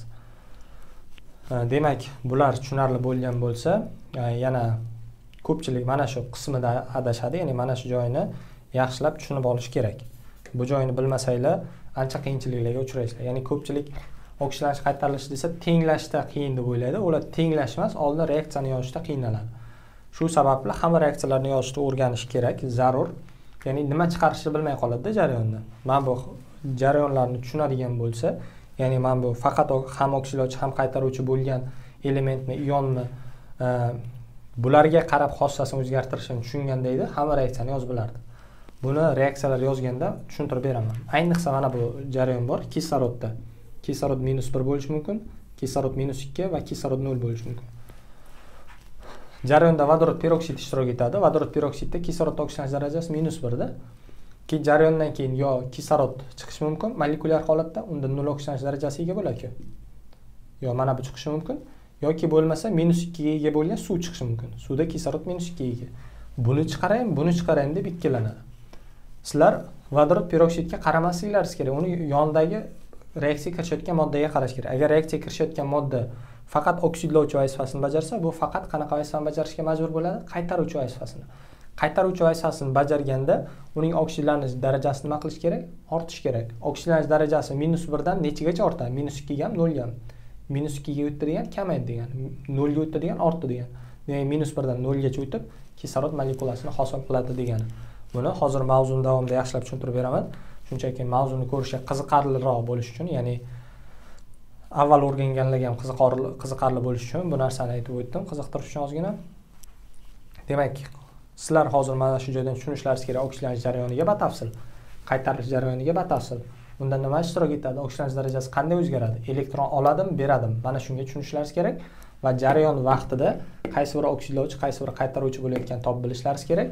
Demak, bular tushunarli bo'lgan bo'lsa, yana ko'pchilik mana shu qismida adashadi, ya'ni mana shu joyini yaxshilab tushunib olish kerak. Bu joyini bilmasanglar, ancha qiyinchiliklarga uchraysizlar. Ya'ni ko'pchilik oksidlanish qaytarilishi desa tenglashda qiyin deb o'ylaydi. Ular tenglash emas, oldin reaksiyani yozishda qiynaladi. Shu sababli hamma reaksiyalarni yozishni o'rganish kerak, zarur. Ya'ni nima chiqarishni bilmay qoladi-da jarayonda. Mana bu jarayonlarni tushunadigan bo'lsa, ya'ni mana bu faqat ham oksidlovchi ham qaytaruvchi bo'lgan elementmi, ionmi bularga qarab xossasini o'zgartirishini tushunganda edi, hamma reaksiyani yozib bilardi. Buni reaksiyalar yozganda tushuntirib beraman. Ayniqsa mana bu jarayon bor, kislorodda. Kislorod -1 bo'lishi mumkin, kislorod -2 va kislorod 0 bo'lishi mumkin. Jarayonda vodorod peroksid ishtirok etadi. Vodorod peroksidda kislorod oksidlanish darajasi -1 da. Ki jarayondan keyin yo kislorod chiqishi mumkin molekulyar holatda, unda 0 oksidlanish darajasiga ega bo'ladi. Yo mana bu chiqishi mumkin, yoki bo'lmasa -2 ga ega bo'lgan suv chiqishi mumkin. Suvda kislorod -2 ga ega. Buni chiqaraymi deb ikkilanadi. Sizlar vodorod peroksidga qaramasliklaringiz kerak. Uni yonidagi reaksiyaga kirishayotgan moddaga qarash kerak. Agar reaksiyaga kirishayotgan modda faqat oksidlovchi vazifasini bajarsa, bu faqat qanaqa vazifani bajarishga majbur bo'ladi? Qaytaruvchi vazifasini. Qaytaruvchi vazifasini bajarganda uning oksidlanish darajasini nima qilish kerak? Ortish kerak. Oksidlanish darajasi -1 dan nechigacha ortadi? -2 ga ham, 0 ga ham. -2 ga o'tdi degan kamaydi degani. 0 ga o'tdi degan ortdi degani. Demak, -1 dan 0 gacha o'tib, kislorod molekulasini hosil qiladi degani. Buni hozir mavzuni davomida yaxshilab tushuntirib beraman. Shunchaki mavzuni ko'rishga qiziqarliroq bo'lish uchun, ya'ni avval o'rganganlarga ham qiziqarli bo'lish uchun bu narsani aytib o'tdim, qiziqtirish uchun ozgina. Demak, sizlar hozir mana shu joydan tushunishlaringiz kerak oksidlanish jarayoniga batafsil, qaytarilish jarayoniga batafsil. Bunda nima ishtirok etadi? Oksidlanish darajasi qanday o'zgaradi? Elektron oladimi, beradimi? Mana shunga tushunishlaringiz kerak va jarayon vaqtida qaysi biri oksidlovchi, qaysi biri qaytaruvchi bo'layotganini topib bilishlaringiz kerak.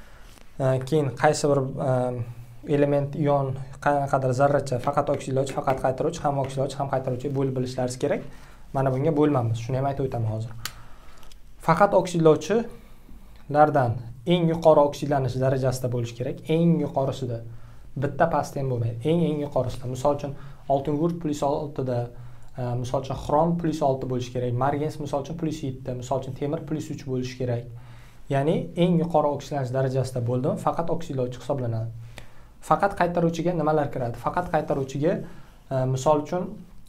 Keyin qaysi bir element, ion, qanaqadir zarracha faqat oksidlovchi, faqat qaytaruvchi, ham oksidlovchi, ham qaytaruvchi bo'lib bilishlaringiz kerak. Mana bunga bo'lmamiz. Shuni ham aytib o'taman hozir. Faqat oksidlovchilardan eng yuqori oksidlanish darajasida bo'lish kerak. Eng yuqorisida. Bitta pasti ham bo'lmaydi. Eng yuqorisida. Misol uchun oltin gurt +6 da, misol uchun xrom +6 bo'lish kerak. Margens misol uchun +7 da, misol uchun temir +3 bo'lish kerak. Ya'ni eng yuqori oksidlanish darajasida bo'ldimi, faqat oksidlovchi hisoblanadi. Faqat qaytaruvchiga nimalar kiradi? Faqat qaytaruvchiga misol uchun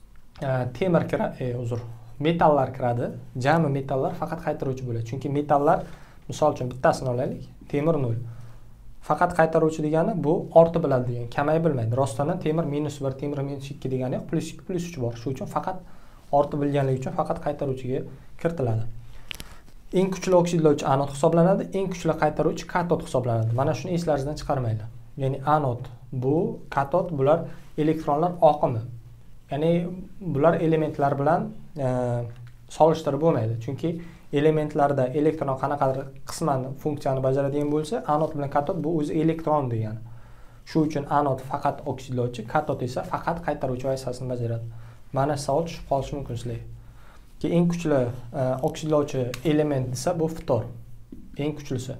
temir kiradi, metallar kiradi. Jami metallar faqat qaytaruvchi bo'ladi. Chunki metallar, misol uchun bittasini olaylik, temir 0. Faqat qaytaruvchi degani bu ortib biladi degan, kamayib bilmaydi. Rostdan temir -1, temir -2 degani yo'q, +2, +3 bor. Shuning uchun faqat ortib bilganligi uchun faqat qaytaruvchiga kiritiladi. Eng kuchli oksidlovchi anod hisoblanadi, eng kuchli qaytaruvchi katod hisoblanadi. Mana shuni eslaringizdan chiqarmanglar. Ya'ni anod bu, katod bular elektronlar oqimi. Ya'ni bular elementlar bilan solishtirib bo'lmaydi. Chunki elementlarda elektron qanaqadir qisman funksiyani bajaradigan bo'lsa, anod bilan katod bu o'zi elektron degani. Shu uchun anod faqat oksidlovchi, katod esa faqat qaytaruvchi vazifasini bajaradi. Mana savol tushib qolishi mumkin sizlarga. Eng kuchli oksidlovchi element desa bu ftor. Eng kuchlisi.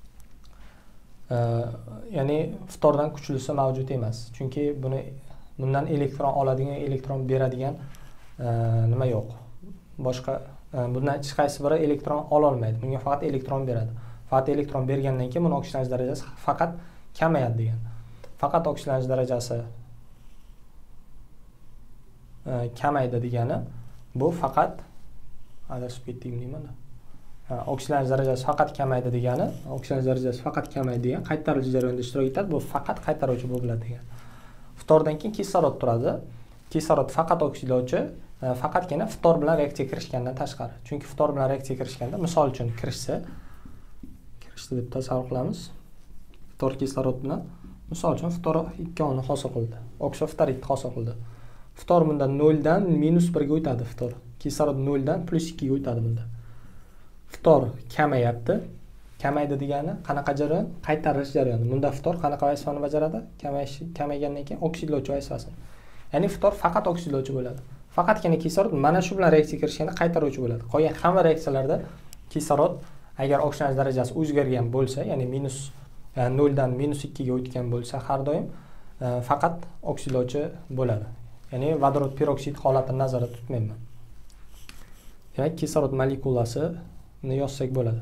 Ya'ni ftordan kuchlisi mavjud emas. Chunki bundan elektron oladigan, elektron beradigan nima yo'q. Boshqa bundan hech qaysi biri elektron ola olmaydi. Bunga faqat elektron beradi. Faqat elektron bergandan keyin buning oksidlanish darajasi faqat kamayadi degan. Faqat oksidlanish darajasi kamaydi degani bu faqat adashib ketdikmi deyman. Oksidlanish darajasi faqat kamaydi degani, oksidlanish darajasi faqat kamaydi degan qaytarilish jarayonida ishtirok etadi. Bu faqat qaytaruvchi bo'ladi degan. Ftordan keyin kislorod turadi. Kislorod faqat oksidlovchi, faqatgina ftor bilan reaksiyaga kirishgandan tashqari. Chunki ftor bilan reaksiyaga kirishganda, misol uchun kirishdi deb tasavvur qilamiz. Ftor kislorod bilan misol uchun ftor 2 hosil qildi. Oksoftorit hosil qildi. Ftor bundan 0 dan -1 ga o'tadi ftor. Kislorod 0 dan +2 ga o'tadi bunda. Ftor kamayapti. Kamaydi degani qanaqa jarayon? Qaytarilish jarayoni. Bunda ftor qanaqa vazifani bajaradi? Kamaygandan keyin oksidlovchi vazifasini. Ya'ni ftor faqat oksidlovchi bo'ladi. Faqatgina kislorod mana shu bilan reaksiyaga kirishganda qaytaruvchi bo'ladi. Qolgan hamma reaksiyalarda kislorod agar oksidlanish darajasi o'zgargan bo'lsa, ya'ni 0 dan -2 ga o'tgan bo'lsa, har doim faqat oksidlovchi bo'ladi. Ya'ni vodorod peroksid holatini nazarda tutmayman. Demak, kislorod molekulasini yozsak bo'ladi.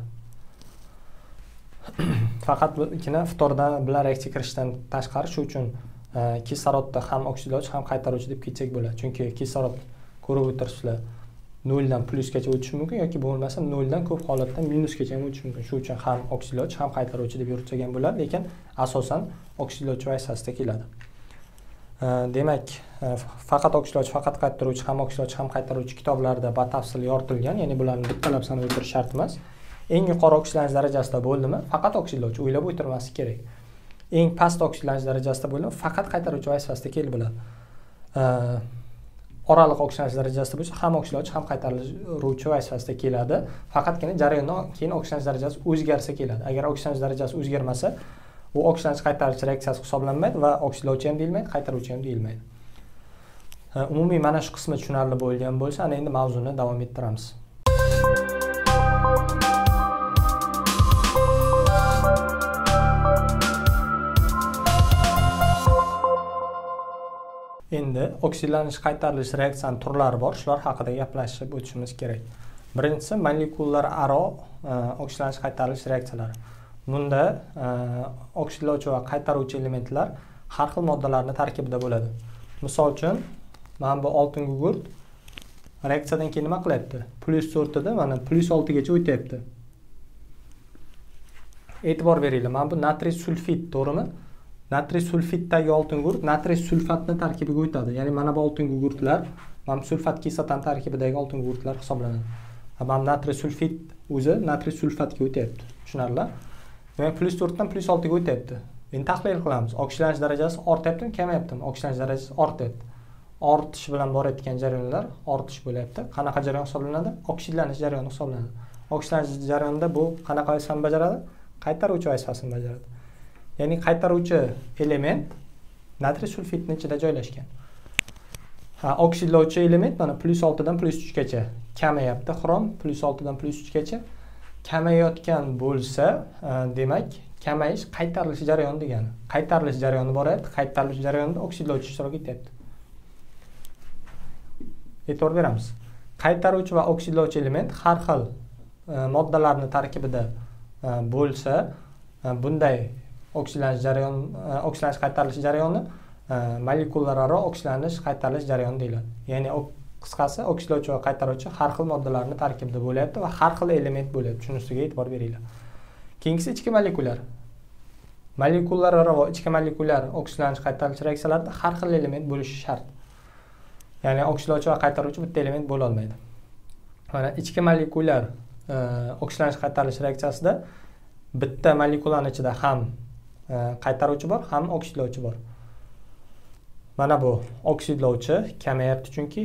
Faqatgina ftordan bilan reaksiyaga kirishdan tashqari, shu uchun kislorodda ham oksidlovchi ham qaytaruvchi deb ketsak bo'ladi. Chunki kislorod ko'rib o'tirsizlar 0 dan plusgacha o'tishi mumkin yoki bo'lmasa 0 dan ko'p holatda minusgacha ham o'tishi mumkin. Shu uchun ham oksidlovchi ham qaytaruvchi deb yuritsak ham bo'ladi, lekin asosan oksidlovchi vazifasida keladi. Demak, faqat oksidlovchi, faqat qaytaruvchi, ham oksidlovchi, ham qaytaruvchi kitoblarda batafsil yoritilgan, ya'ni bularni bittalab sanab o'tirish shart emas. Eng yuqori oksidlanish darajasida bo'ldimi, faqat oksidlovchi, o'ylab o'tirmaslik kerak. Eng past oksidlanish darajasida bo'ldimi, faqat qaytaruvchi vazifasida kelib bo'ladi. Oraliq oksidlanish darajasida bo'lsa, ham oksidlovchi, ham qaytaruvchi vazifasida keladi. Faqatgina jarayondan keyin oksidlanish darajasi o'zgarsa keladi. Agar oksidlanish darajasi o'zgarmasa, bu oksidlanish qaytarish reaksiyasi hisoblanmaydi va oksidlovchi ham deyilmaydi, qaytaruvchi ham deyilmaydi. Umumiy mana shu qismi tushunarli bo'lgan bo'lsa, ana endi mavzuni davom ettiramiz. Endi oksidlanish qaytarilish reaksiyasining turlari bor, shular haqida gaplashib o'tishimiz kerak. Birinchisi molekular aro oksidlanish qaytarilish reaksiyalari. Bunda oksidlovchi va qaytaruvchi elementlar har xil moddalarning tarkibida bo'ladi. Misol uchun, mana bu oltin gugurt reaksiyadan keyin nima qilyapti? +4 da mana +6 gacha o'tyapti. E'tibor beringlar, mana bu natriy sulfid, to'g'rimi? Natriy sulfiddagi oltin gugurt natriy sulfatni tarkibiga o'tadi. Ya'ni mana bu oltin gugurtlar, mana sulfat kislotani tarkibidagi oltin gugurtlar hisoblanadi. Mana natriy sulfid o'zi natriy sulfatga o'tyapti. Tushunarli? Demak, +4 dan +6 ga o'tyapti. Endi tahlil qilamiz. Oksidlanish darajasi ortyaptimi, kamayaptimi? Oksidlanish darajasi ortyapti. Ortish bilan borayotgan jarayonlar ortish bo'lyapti. Qanaqa jarayon hisoblanadi? Oksidlanish jarayoni hisoblanadi. Oksidlanish jarayonida bu qanaqa vazifani bajaradi? Qaytaruvchi vazifasini bajaradi. Ya'ni qaytaruvchi element natriy sulfidning ichida joylashgan. Oksidlovchi element mana +6 dan +3 gacha kamayapti. Xrom +6 dan +3 gacha kamayayotgan bo'lsa, demak, kamayish qaytarilish jarayoni degani. Qaytarilish jarayoni boryapti. Qaytarilish jarayonida oksidlovchi ishtirok etyapti. E'tibor beramiz. Qaytaruvchi va oksidlovchi element har xil moddalarning tarkibida bo'lsa, bunday oksidlanish jarayoni, oksidlanish qaytarilish jarayoni molekulararo oksidlanish qaytarilish jarayoni deyiladi. Ya'ni qisqasi oksidlovchi va qaytaruvchi har xil moddalarning tarkibida bo'lyapti va har xil element bo'lyapti. Shunisiga e'tibor beringlar. Keyingisi ichki molekulyar. Molekulararo va ichki molekulyar oksidlanish qaytarilish reaksiyalarida har xil element bo'lishi shart. Ya'ni oksidlovchi va qaytaruvchi bitta element bo'la olmaydi. Mana ichki molekulyar oksidlanish qaytarilish reaksiyasida bitta molekulaning ichida ham qaytaruvchi bor, ham oksidlovchi bor. Mana bu oksidlovchi kamayapti chunki.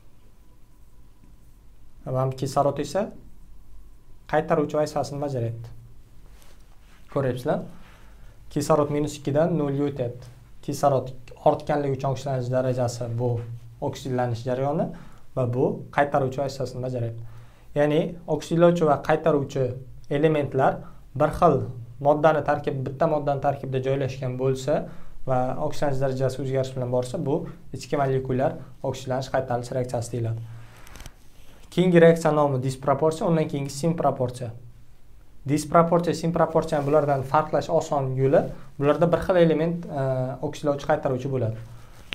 Mana kislorod esa qaytaruvchi vazifasini bajaryapti. Ko'ryapsizlar? Kislorod -2 dan 0 ga o'tyapti. Kislorod ortganligi uchun oksidlanish darajasi bu oksidlanish jarayoni va bu qaytaruvchi vazifasini bajaryapti. Ya'ni oksidlovchi va qaytaruvchi elementlar bir xil moddani bitta moddani tarkibida joylashgan bo'lsa va oksidlanish darajasi o'zgarish bilan borsa, bu ichki molekulyar oksidlanish qaytarilish reaksiyasi deyiladi. Keyingi reaksiya nomi disproporsiya, undan keyingi simproporsiya. Disproporsiya, simproporsiya bulardan farqlash oson yo'li, bularda bir xil element oksidlovchi qaytaruvchi bo'ladi.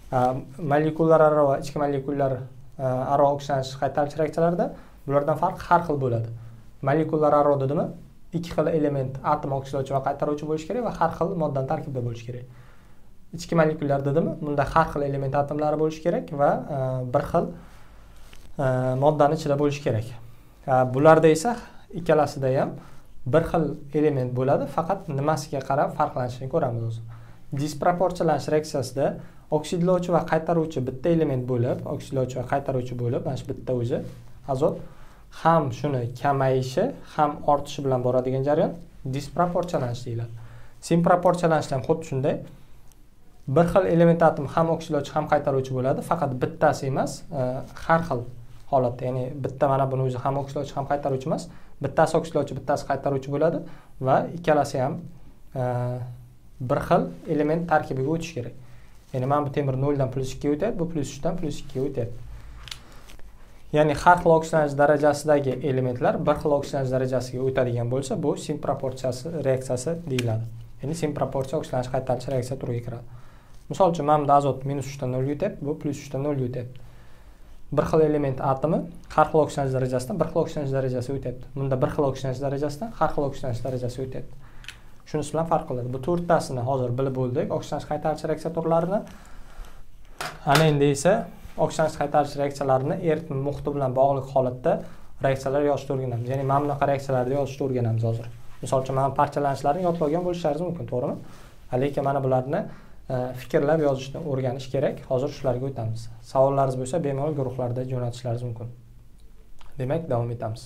Molekulararo va ichki molekulyar aro oksidlanish qaytarilish reaksiyalarida bulardan farq har xil bo'ladi. Molekulararo dedimi? Ikki xil element atom oksidlovchi va qaytaruvchi bo'lishi kerak va har xil moddaning tarkibida bo'lishi kerak. Ichki molekulyar dedimi? Bunda har xil element atomlari bo'lishi kerak va bir xil moddaning ichida bo'lishi kerak. Bularda esa ikkalasida ham bir xil element bo'ladi, faqat nimasiga qarab farqlanishini ko'ramiz o'zi. Disproporsionallanish reaksiyasida oksidlovchi va qaytaruvchi bitta element bo'lib, oksidlovchi va qaytaruvchi bo'lib, mana shu bitta o'zi azot ham shuni kamayishi, ham ortishi bilan boradigan jarayon disproporsionallanish deyiladi. Simproporsionallanish ham xuddi shunday. Bir xil element atom ham oksidlovchi, ham qaytaruvchi bo'ladi, faqat bittasi emas, har xil holatda, ya'ni bitta mana buni o'zi ham oksidlovchi, ham qaytaruvchi emas, bittasi oksidlovchi, bittasi qaytaruvchi bo'ladi va ikkalasi ham bir xil element tarkibiga o'tish kerak. Ya'ni mana bu temir 0 dan +2 ga o'tadi, bu +3 dan +2 ga o'tadi. Ya'ni har xil oksidlanish darajasidagi elementlar bir xil oksidlanish darajasiga o'tadigan bo'lsa, bu simproporsiya reaksiyasi deyiladi. Ya'ni simproporsiya oksidlanish qaytarilish reaksiya turiga kiradi. Misol uchun mana bu azot -3 dan 0 ga o'tadi, bu +3 dan 0 ga o'tadi. Bir xil element atomi har xil oksidlanish darajasidan bir xil oksidlanish darajasiga o'tadi. Bunda bir xil oksidlanish darajasidan har xil oksidlanish darajasiga o'tadi. Shunisi bilan farq qiladi. Bu to'rttasini hozir bilib bo'ldik, oksidlanish qaytarilish reaksiya turlarini. Ana endi esa oksidlanish qaytarilish reaksiyalarini eritma muhiti bilan bog'liq holatda reaksiyalar yozishni o'rganamiz. Ya'ni mana bunaqa reaksiyalarni yozishni o'rganamiz hozir. Misol uchun mana parchalanishlarni yodlagan bo'lishlaringiz mumkin, to'g'rimi? Lekin mana bularni fikrlab yozishni o'rganish kerak. Hozir shularga o'tamiz. Savollaringiz bo'lsa, bemalol guruhlarda jo'natishlaringiz mumkin. Demak, davom etamiz.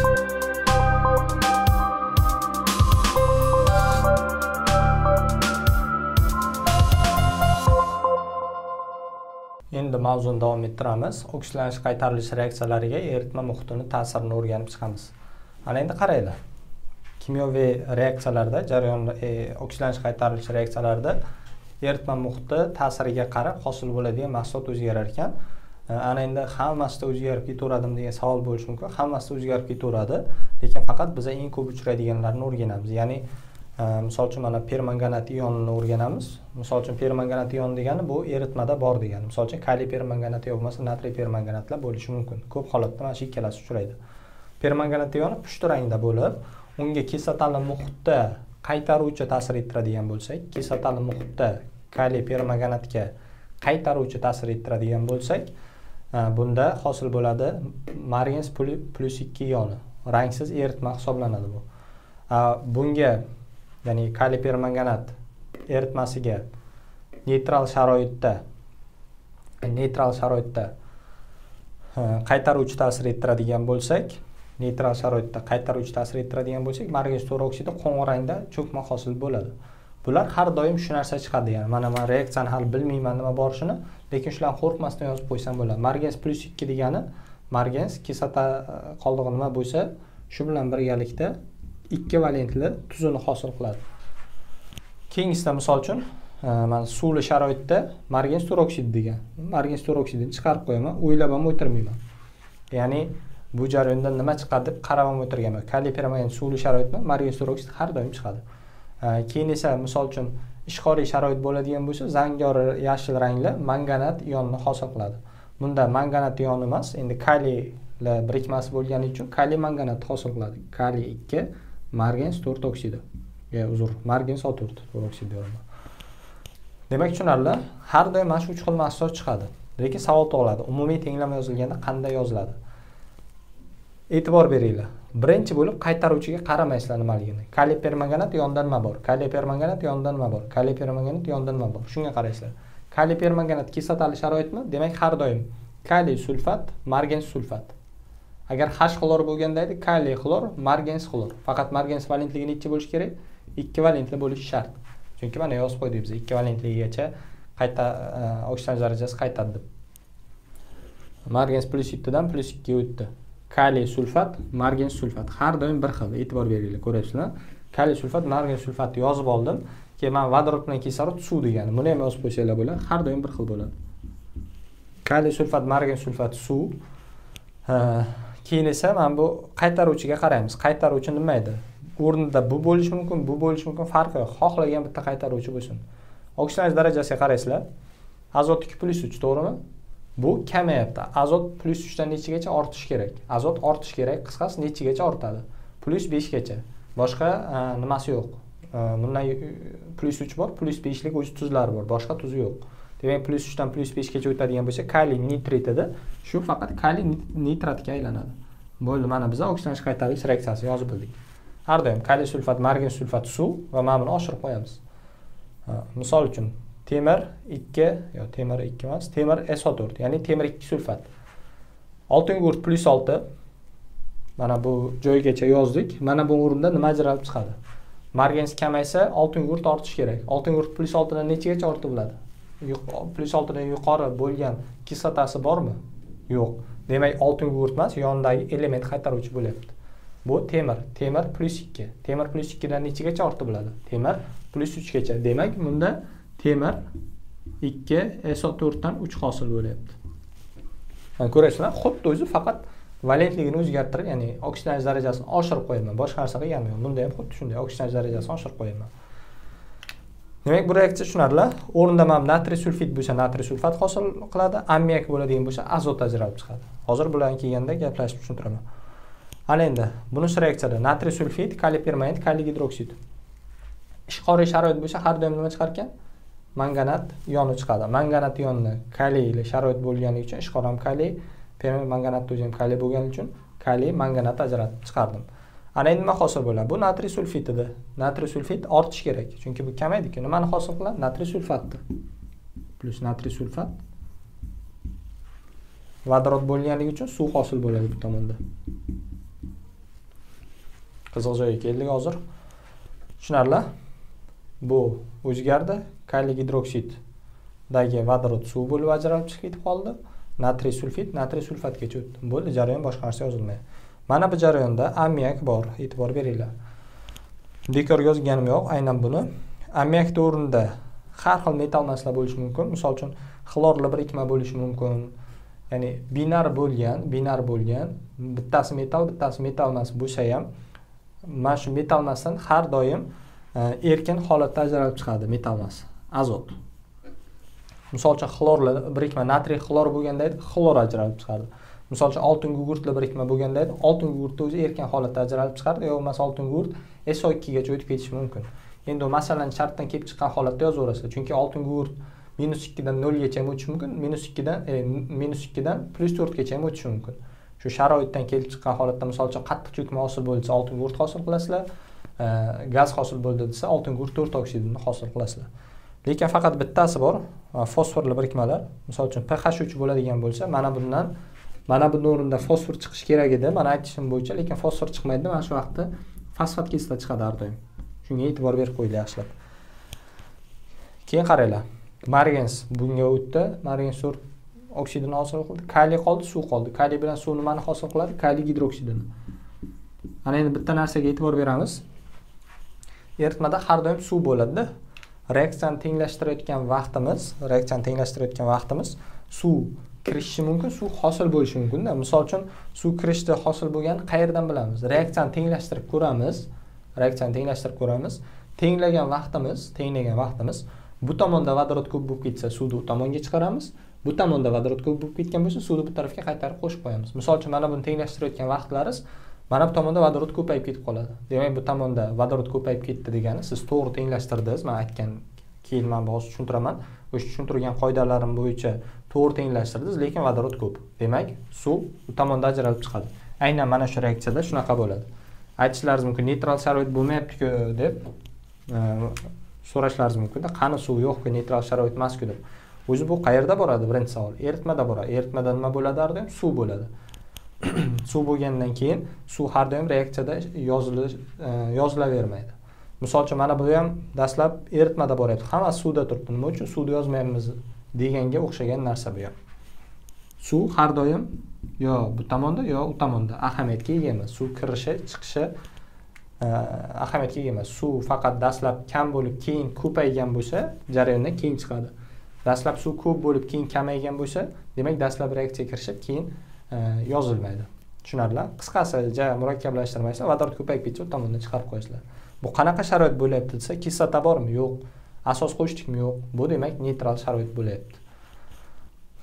Endi mavzuni davom ettiramiz. Oksidlanish qaytarilish reaksiyalariga eritma muhitini ta'sirini o'rganib chiqamiz. Ana endi qaranglar. Kimyoviy reaksiyalarda, jarayon oksidlanish qaytarilish reaksiyalarida eritma muhiti ta'siriga qarab hosil bo'ladigan mahsulot o'zgarar ekan. Ana endi hammasida o'zgarib ketaveradimi degan savol bo'lishi mumkin. Hammasida o'zgarib ketaveradi, lekin faqat biz eng ko'p uchraydiganlarni o'rganamiz. Ya'ni misol uchun mana permanganat ionini o'rganamiz. Misol uchun permanganat ion degani bu eritmada bor degani. Misol uchun kaliy permanganat yoki bo'lmasa natriy permanganatlar bo'lishi mumkin. Ko'p holatda mana shu ikkalasi uchraydi. Permanganat ioni pushti rangda bo'lib, unga kislotali muhitda qaytaruvchi ta'sir ettiradigan bo'lsak, kislotali muhitda kaliy permanganatga qaytaruvchi ta'sir ettiradigan bo'lsak, bunda hosil bo'ladi margens +2 ioni. Rangsiz eritma hisoblanadi bu. Bunga, ya'ni kaliy permanganat eritmasiga neytral sharoitda qaytaruvchi ta'sir ettiradigan bo'lsak, margens oksidi qo'ng'ir rangda cho'kma hosil bo'ladi. Bular har doim shu narsa chiqadi, ya'ni mana men reaksiyani hali bilmayman nima borishini, lekin shularni qo'rqmasdan yozib qo'ysam bo'ladi. Margens +2 degani margens kislota qoldig'i nima bo'lsa, shu bilan birgalikda ikki valentli tuzini hosil qiladi. Keyingisida misol uchun men suvli sharoitda margens oksid degan. Margens oksidini chiqarib qo'yaman, o'ylab ham o'tirmayman. Ya'ni bu jarayondan nima chiqadi deb qarab ham o'tirganman. Kaliy permanganat suvli sharoitda margens oksid har doim chiqadi. Keyin esa misol uchun ishqoriy sharoit bo'ladigan bo'lsa, zangori yashil rangli manganat ionini hosil qiladi. Bunda manganat ioni emas, endi kaliylar birikmasi bo'lgani uchun kaliy manganat hosil qiladi. Kaliy 2 margens 4 oksidi. Margens O4 oksid deyapman. Demak, tushunarli. Har doim mana shu 3 xil mahsulot chiqadi. Lekin savol tug'iladi. Umumiy tenglama yozilganda qanday yoziladi? E'tibor beringlar. Birinchi bo'lib qaytaruvchiga qaramaysizlar nimaligini. Kaliy permanganat iondan nima bor? Kaliy permanganat iondan nima bor? Kaliy permanganat iondan nima bor? Shunga qaraysizlar. Kaliy permanganat kislotali sharoitmi? Demak, har doim kaliy sulfat, margens sulfat. Agar H xlor bo'lganda edi, kaliy xlor, margens xlor. Faqat margens valentligi necha bo'lishi kerak? 2 valentli bo'lishi shart. Chunki mana yozib qo'ydik biz 2 valentligigacha qayta oksidlanish darajasi qaytadi deb. Margens +2 dan +2 ga o'tdi. Kaliy sulfat, margens sulfat har doim bir xil. E'tibor beringlar, ko'ryapsizlar. Kaliy sulfat, margens sulfatni yozib oldim. Keyin men vodorod bilan kislorod suv degani. Buni ham yozib qo'ysanglar bo'ladi. Har doim bir xil bo'ladi. Kaliy sulfat, margens sulfat suv. Keyin esa men bu qaytaruvchiga qaraymiz. Qaytaruvchi nima edi? O'rnida bu bo'lishi mumkin, bu bo'lishi mumkin, farqi yo'q. Xohlagan bitta qaytaruvchi bo'lsin. Oksidlanish darajasiga qaraysizlar. Azot 2 plus 3, to'g'rimi? Bu kamayapti. Azot plus 3 dan nechigacha ortishi kerak? Azot ortishi kerak, qisqasi nechigacha ortadi? Plus 5 gacha. Boshqa nimasi yo'q. Bundan plus 3 bor, plus 5 lik o'z tuzlari bor, boshqa tuzi yo'q. Demak, plus 3 dan plus 5 gacha o'tadigan bo'lsa, kaliy nitrit edi. Shu faqat kaliy nitratga aylanadi. Bo'ldi, mana biz oksidlanish qaytarilish reaksiyasi yozib bildik. Har doim kaliy sulfat, margan sulfat, suv va mana buni oshirib qo'yamiz. Misol uchun temir 2, temir 2 emas, temir SO4, ya'ni temir 2 sulfat. Oltin gugurt plus 6. Mana bu joygacha yozdik. Mana bu o'rinda nima ajralib chiqadi? Margans kamaysa, oltin gugurt ortishi kerak. Oltin gugurt plus 6 dan nechigacha ortib bo'ladi? Plus 6 dan yuqori bo'lgan kislotasi bormi? Yo'q. Demak, oltin gugurt emas, yonidagi element qaytaruvchi bo'lyapti. Bu temir, temir plus 2. Temir plus 2 dan nechigacha ortib bo'ladi? Temir plus 3 gacha. Demak, bunda temir 2 SO4 dan 3 hosil bo'lyapti. Mana ko'rasizlar, xuddi o'zi faqat valentligini o'zgartirib, ya'ni oksidlanish darajasini oshirib qo'yaman. Boshqa narsa qilmayman. Bunda ham xuddi shunday oksidlanish darajasini oshirib qo'yaman. Demak, bu reaksiya tushunarli. O'rnida ham natriy sulfit bo'lsa, natriy sulfat hosil qiladi. Ammiak bo'ladigan bo'lsa, azot ajralib chiqadi. Hozir bularni kelganda gaplashib tushuntiraman. Ana endi bunisi reaksiyada natriy sulfit, kaliy permanent, kaliy gidroksid. Ishqoriy sharoit bo'lsa, har doim nima chiqar ekan? Manganat yoni chiqadi. Manganat yonni kaliyli sharoit bo'lganligi uchun ishqor ham kaliy, permanent manganatda o'zi ham kaliy bo'lganligi uchun kaliy manganat ajratib chiqardim. Ana endi nima hosil bo'ladi? Bu natriy sulfit edi. Natriy sulfit ortishi kerak, chunki bu kamaydi-ku. Nimani hosil qiladi? Natriy sulfatni. Plus natriy sulfat. Vodorod bo'lganligi uchun suv hosil bo'ladi bu tomonda. Qiziq joyga keldik hozir. Tushunarli? Bu o'zgardi. Kaliy gidroksiddagi vodorod suv bo'lib ajralib chiqib ketib qoldi. Natriy sulfatgacha o'tdi. Bo'ldi, jarayon boshqa narsa yozilmaydi. Mana bu jarayonda ammiak bor, e'tibor beringlar. Bekor yozganim yo'q, aynan buni. Ammiak o'rnida har xil metal massalar bo'lishi mumkin. Misol uchun xlorli birikma bo'lishi mumkin. Ya'ni binar bo'lgan, bittasi metal massa bo'lsa ham, mana shu metal massadan har doim erkin holatda ajralib chiqadi metal massa, azot. Misol uchun xlorli birikma, natriy xlor bo'lganda xlor ajralib chiqadi. Misol uchun oltin gugurtli birikma bo'lganda oltin gugurtni o'zi erkin holatda ajralib chiqardi, yo'q bo'lmasa oltin gugurt SO2 gacha o'tib ketishi mumkin. Endi u masalan shartdan kelib chiqqan holatda yozaverasizlar, chunki oltin gugurt -2 dan 0 gacha ham o'tishi mumkin, -2 dan +4 gacha ham o'tishi mumkin. Shu sharoitdan kelib chiqqan holatda misol uchun qattiq cho'kma hosil bo'lsa, oltin gugurt hosil qilasizlar. Gaz hosil bo'ldi desa, oltin gugurt 4 oksidini hosil qilasizlar. Lekin faqat bittasi bor, fosforli birikmalar. Misol uchun pH 3 bo'ladigan bo'lsa, mana bu o'rinda fosfor chiqish kerak edi. Mana aytishim bo'yicha, lekin fosfor chiqmaydi. Mana shu vaqtda fosfat kislota chiqadi har doim. Shunga e'tibor berib qo'yinglar yaxshilab. Keyin qaranglar. Margans bunga o'tdi. Margans 4 oksidini hosil qildi. Kaliy qoldi, suv qoldi. Kaliy bilan suv nimani hosil qiladi? Kaliy gidroksidini. Ana endi bitta narsaga e'tibor beramiz. Eritmada har doim suv bo'ladi. Reaksiyani tenglashtirayotgan vaqtimiz, suv kirishi mumkin, suv hosil bo'lishi mumkin-da. Misol uchun suv kirishda hosil bo'lganini qayerdan bilamiz? Reaksiyani tenglashtirib ko'ramiz. Tenglagan vaqtimiz bu tomonda vodorod ko'p bo'lib ketsa, suvni u tomonga chiqaramiz. Bu tomonda vodorod ko'p bo'lib ketgan bo'lsa, suvni bu tarafga qaytarib qo'shib qo'yamiz. Misol uchun mana buni tenglashtirayotgan vaqtlaringiz mana bu tomonda vodorod ko'payib ketib qoladi. Demak, bu tomonda vodorod ko'payib ketdi degani siz to'g'ri tenglashtirdingiz. Men aytgan, keyin men hozir tushuntiraman. O'sha tushuntirgan qoidalarim bo'yicha to'g'ri tenglashtirdingiz, lekin vodorod ko'p. Demak, suv bu tomonda ajralib chiqadi. Aynan mana shu reaksiyada shunaqa bo'ladi. Aytishlaringiz mumkin, neytral sharoit bo'lmayapti-ku deb so'rashlaringiz mumkin. Qani suv yo'q-ku, neytral sharoit emas-ku deb. O'zi bu qayerda boradi? Birinchi savol. Eritmada boradi. Eritmada nima bo'ladi? Har doim suv bo'ladi. Suv bo'lgandan keyin suv har doim reaksiyada yozilavermaydi. Misol uchun mana bu ham dastlab eritmada boryapti. Hammasi suvda turibdi. Nima uchun suvda yozmayapmiz deganga o'xshagan narsa bu ham. Suv har doim yo bu tomonda yo u tomonda ahamiyatga ega emas. Suv kirishi, chiqishi ahamiyatga ega emas. Suv faqat dastlab kam bo'lib, keyin ko'paygan bo'lsa, jarayondan keyin chiqadi. Dastlab suv ko'p bo'lib, keyin kamaygan bo'lsa, demak dastlab reaksiyaga kirishib, keyin yozilmaydi. Tushunarli? Qisqasi, murakkablashtirmaysizlar, vodorod ko'payib ketsa, u tomondan chiqarib qo'yasizlar. Bu qanaqa sharoit bo'lyapti desa, kislota bormi? Yo'q. Asos qo'shdikmi? Yo'q. Bu demak neytral sharoit bo'lyapti.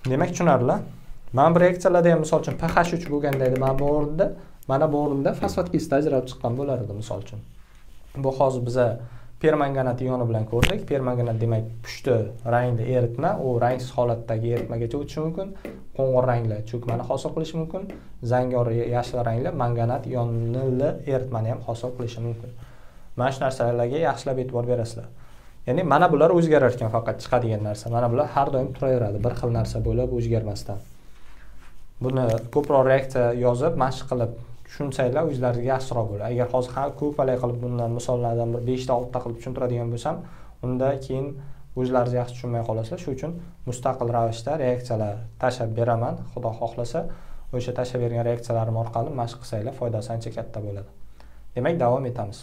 Demak, tushunarli. Mana bu reaksiyalarda ham misol uchun pH 3 bo'lganda edi, mana bu o'rinda fosfat kislota ajralib chiqqan bo'lar edi misol uchun. Bu hozir biza permanganat ioni bilan ko'rdik. Permanganat demak pushti rangli eritma, u rangsiz holatdagi eritmagacha o'tishi mumkin. Qo'ng'ir rangli cho'kmani hosil qilishi mumkin. Zangor yashil rangli manganat ionli eritmani ham hosil qilishi mumkin. Mana shu narsalarga yaxshilab e'tibor berasizlar. Ya'ni mana bular o'zgarar ekan, faqat chiqadigan narsa. Mana bular har doim turaveradi, bir xil narsa bo'lib o'zgarmasdan. Buni ko'proq reaksiya yozib, mashq qilib tushunsanglar o'zlaringizga yaxshiroq bo'ladi. Agar hozir ko'palay qilib bundan misollardan bir 5 ta 6 ta qilib tushuntiradigan bo'lsam, unda keyin o'zlaringiz yaxshi tushunmay qolasizlar. Shuning uchun mustaqil ravishda reaksiyalar tashlab beraman. Xudo xohlasa, o'sha tashlab bergan reaksiyalarim orqali mashq qilsanglar foydasi ancha katta bo'ladi. Demak, davom etamiz.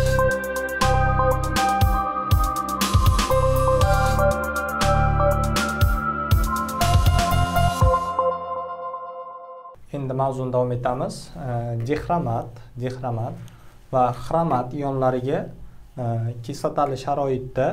Endi mavzuni davom etamiz. Dixromat va xromat ionlariga kislotali sharoitda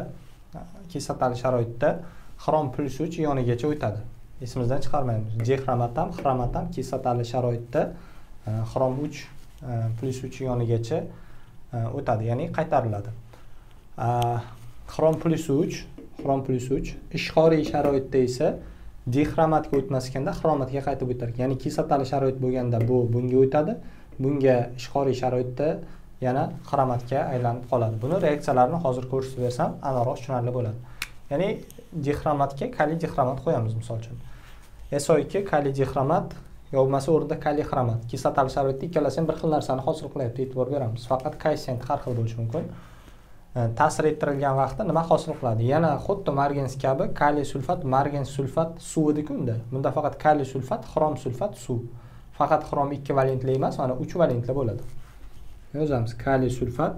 xrom +3 ionigacha o'tadi. Esimizdan chiqarmaymiz. Dixromat ham, xromat ham kislotali sharoitda xrom 3 ionigacha o'tadi, ya'ni qaytariladi. Xrom +3 ishqoriy sharoitda esa dixromatga o'tmasganda xromatga qaytib o'tar. Ya'ni kislotali sharoit bo'lganda bu bunga o'tadi, bunga ishqoriy sharoitda yana xromatga aylanib qoladi. Buni reaksiyalarini hozir ko'rsatib bersam, aniqroq tushunarli bo'ladi. Ya'ni dixromatga kaliy dixromat qo'yamiz misol uchun. SO2 kaliy dixromat yoki bo'lmasa o'rnida kaliy xromat. Kislotali sharoitda ikkalasi ham bir xil narsani hosil qilyapti, e'tibor beramiz. Faqat koeffitsient har xil bo'lishi mumkin. Ta'sir ettirilgan vaqtda nima hosil qiladi? Yana xuddi margens kabi kaliy sulfat, margens sulfat suv edi-ku unda. Bunda faqat kaliy sulfat, xrom sulfat, suv. Faqat xrom 2 valentli emas, mana 3 valentli bo'ladi. Yozamiz kaliy sulfat,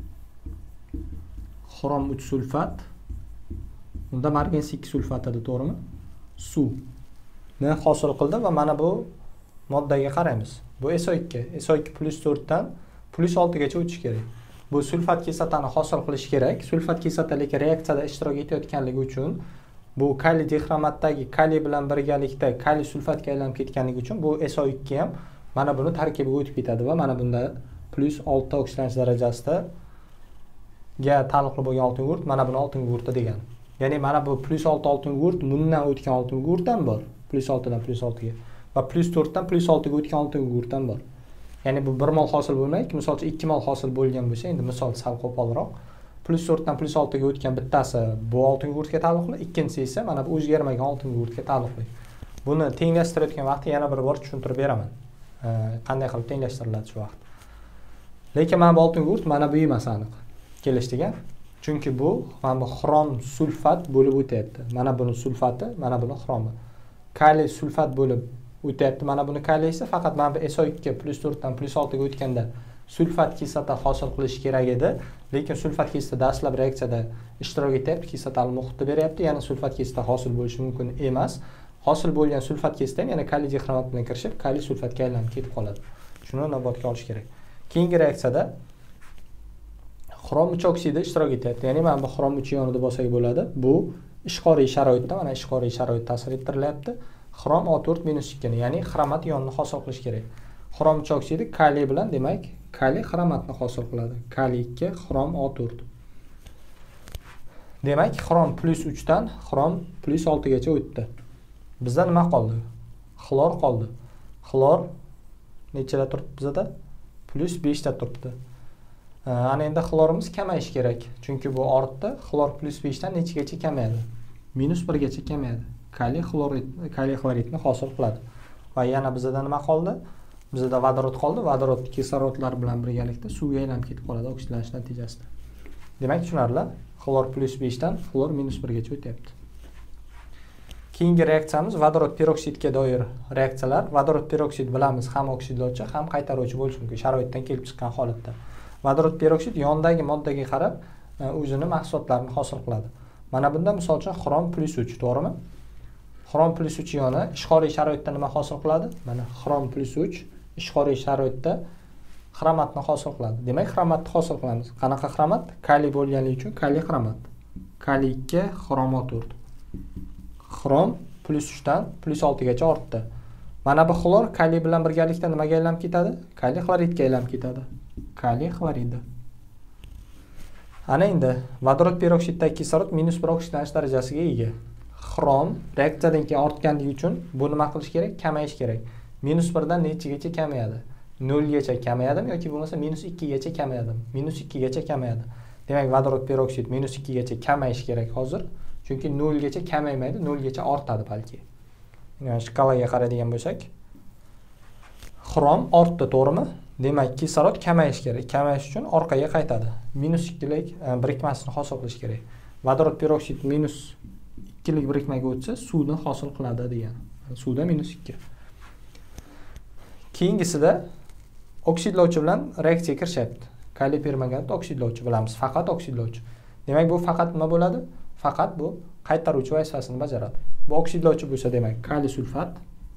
xrom 3 sulfat. Unda margens 2 sulfat edi, to'g'rimi? Suv. Ne hosil qildi va mana bu moddaga qaraymiz. Bu SO2. SO2 +4 dan +6 gacha o'tish kerak. Bu sulfat kislotani hosil qilish kerak. Sulfat kislota lekin reaksiyada ishtirok etayotganligi uchun bu kaliy dixromatdagi kaliy bilan birgalikda kaliy sulfatga aylanib ketganligi uchun bu SO2 ham mana buni tarkibiga o'tib ketadi va mana bunda +6 oksidlanish darajasida ga taalluqli bo'lgan oltin gurt, mana buni oltin gurti degan. Ya'ni mana bu +6 oltin gurt bundan o'tgan oltin gurt ham bor. +6 dan +6 ga va +4 dan +6 ga o'tgan oltin gurt ham bor. Ya'ni bu 1 mol hosil bo'lmaydi, misol uchun 2 mol hosil bo'lgan bo'lsa, endi misol sal qo'polroq. +4 dan +6 ga o'tgan bittasi bu oltin gurtga taalluqli, ikkinchisi esa mana bu o'zgarmagan oltin gurtga taalluqli. Buni tenglashtirayotgan vaqtda yana bir bor tushuntirib beraman. Qanday qilib tenglashtiriladi shu vaqt. Lekin mana bu oltin gurt mana bu emas aniq. Kelishdigan. Chunki bu mana bu xrom sulfat bo'lib o'tyapti. Mana buni sulfati, mana buni xromi. Kaliy sulfat bo'lib o'tyapti. Mana buni kaliy esa faqat mana bu SO2 +4 dan +6 ga o'tganda sulfat kislota hosil qilish kerak edi. Lekin sulfat kislota dastlab reaksiyada ishtirok etyapti, kislotali muhitni beryapti. Ya'ni sulfat kislota hosil bo'lishi mumkin emas. Hosil bo'lgan sulfat kislota ham yana kaliy dixromat bilan kirishib, kaliy sulfatga aylanib ketib qoladi. Shuni inobatga olish kerak. Keyingi reaksiyada xrom 3 oksidi ishtirok etyapti. Ya'ni mana bu xrom 3 ionida bo'lsak bo'ladi. Bu ishqoriy sharoitda, mana ishqoriy sharoit ta'sir ettirilyapti. Xrom O4-2 ni, ya'ni xromat ionini hosil qilish kerak. Xrom 3 oksidi kaliy bilan, demak, kaliy xromatni hosil qiladi. Kaliy 2, xrom O4. Demak, xrom +3 dan xrom +6 gacha o'tdi. Bizda nima qoldi? Xlor qoldi. Xlor nechada turibdi bizda? +5 ta turibdi. Ana endi xlorimiz kamayish kerak. Chunki bu ortda xlor +5 dan nechigacha kamayadi? -1 gacha kamayadi. Kaliy xloridni hosil qiladi. Va yana bizda nima qoldi? Bizda vodorod qoldi. Vodorod kislorodlar bilan birgalikda suvga aylanib ketib qoladi oksidlanish natijasida. Demak, tushunarli. Xlor +5 dan xlor -1 gacha o'tyapti. Keyingi reaksiyamiz vodorod peroksidga doir reaksiyalar. Vodorod peroksid bilamiz, ham oksidlovchi, ham qaytaruvchi bo'lishi mumkin sharoitdan kelib chiqqan holatda. Vodorod peroksid yondagi moddaga qarab o'zini mahsulotlarini hosil qiladi. Mana bunda misol uchun xrom +3, to'g'rimi? Xrom +3 ioni ishqoriy sharoitda nima hosil qiladi? Mana xrom +3 ishqoriy sharoitda xromatni hosil qiladi. Demak, xromatni hosil qilamiz. Qanaqa xromat? Kaliy bo'lganligi uchun kaliy xromat. Kaliy 2, xrom O4. Xrom +3 dan +6 gacha ortdi. Mana bu xlor kaliy bilan birgalikda nimaga aylanib ketadi? Kaliy xloridga aylanib ketadi. Kaliy xloridi. Ana endi vodorod peroksiddagi kislorod -1 oksidlanish darajasiga ega. Xrom reaksiyadan keyin ortganligi uchun bu nima qilish kerak? Kamayish kerak. -1 dan nechigacha kamayadi? 0 gacha kamayadimi yoki bo'lmasa -2 gacha kamayadimi? -2 gacha kamayadi. Demak, vodorod peroksid -2 gacha kamayish kerak hozir. Chunki 0 gacha kamaymaydi, 0 gacha ortadi balki. Yani shkalaga qaraydigan bo'lsak, xrom ortdi, to'g'rimi? Demak, kislorod kamayish kerak. Kamayish uchun orqaga qaytadi. -2 lik birikmasini hosil qilish kerak. Vodorod peroksid -2 lik birikmaga o'tsa, suvni hosil qiladi degan. Suvda -2. Keyingisida oksidlovchi bilan reaksiyaga kirishyapti. Kaliy permanganat oksidlovchi bilamiz, faqat oksidlovchi. Demak, bu faqat nima bo'ladi? Faqat bu qaytaruvchi vazifasini bajaradi. Bu oksidlovchi bo'lsa, demak, kaliy sulfat,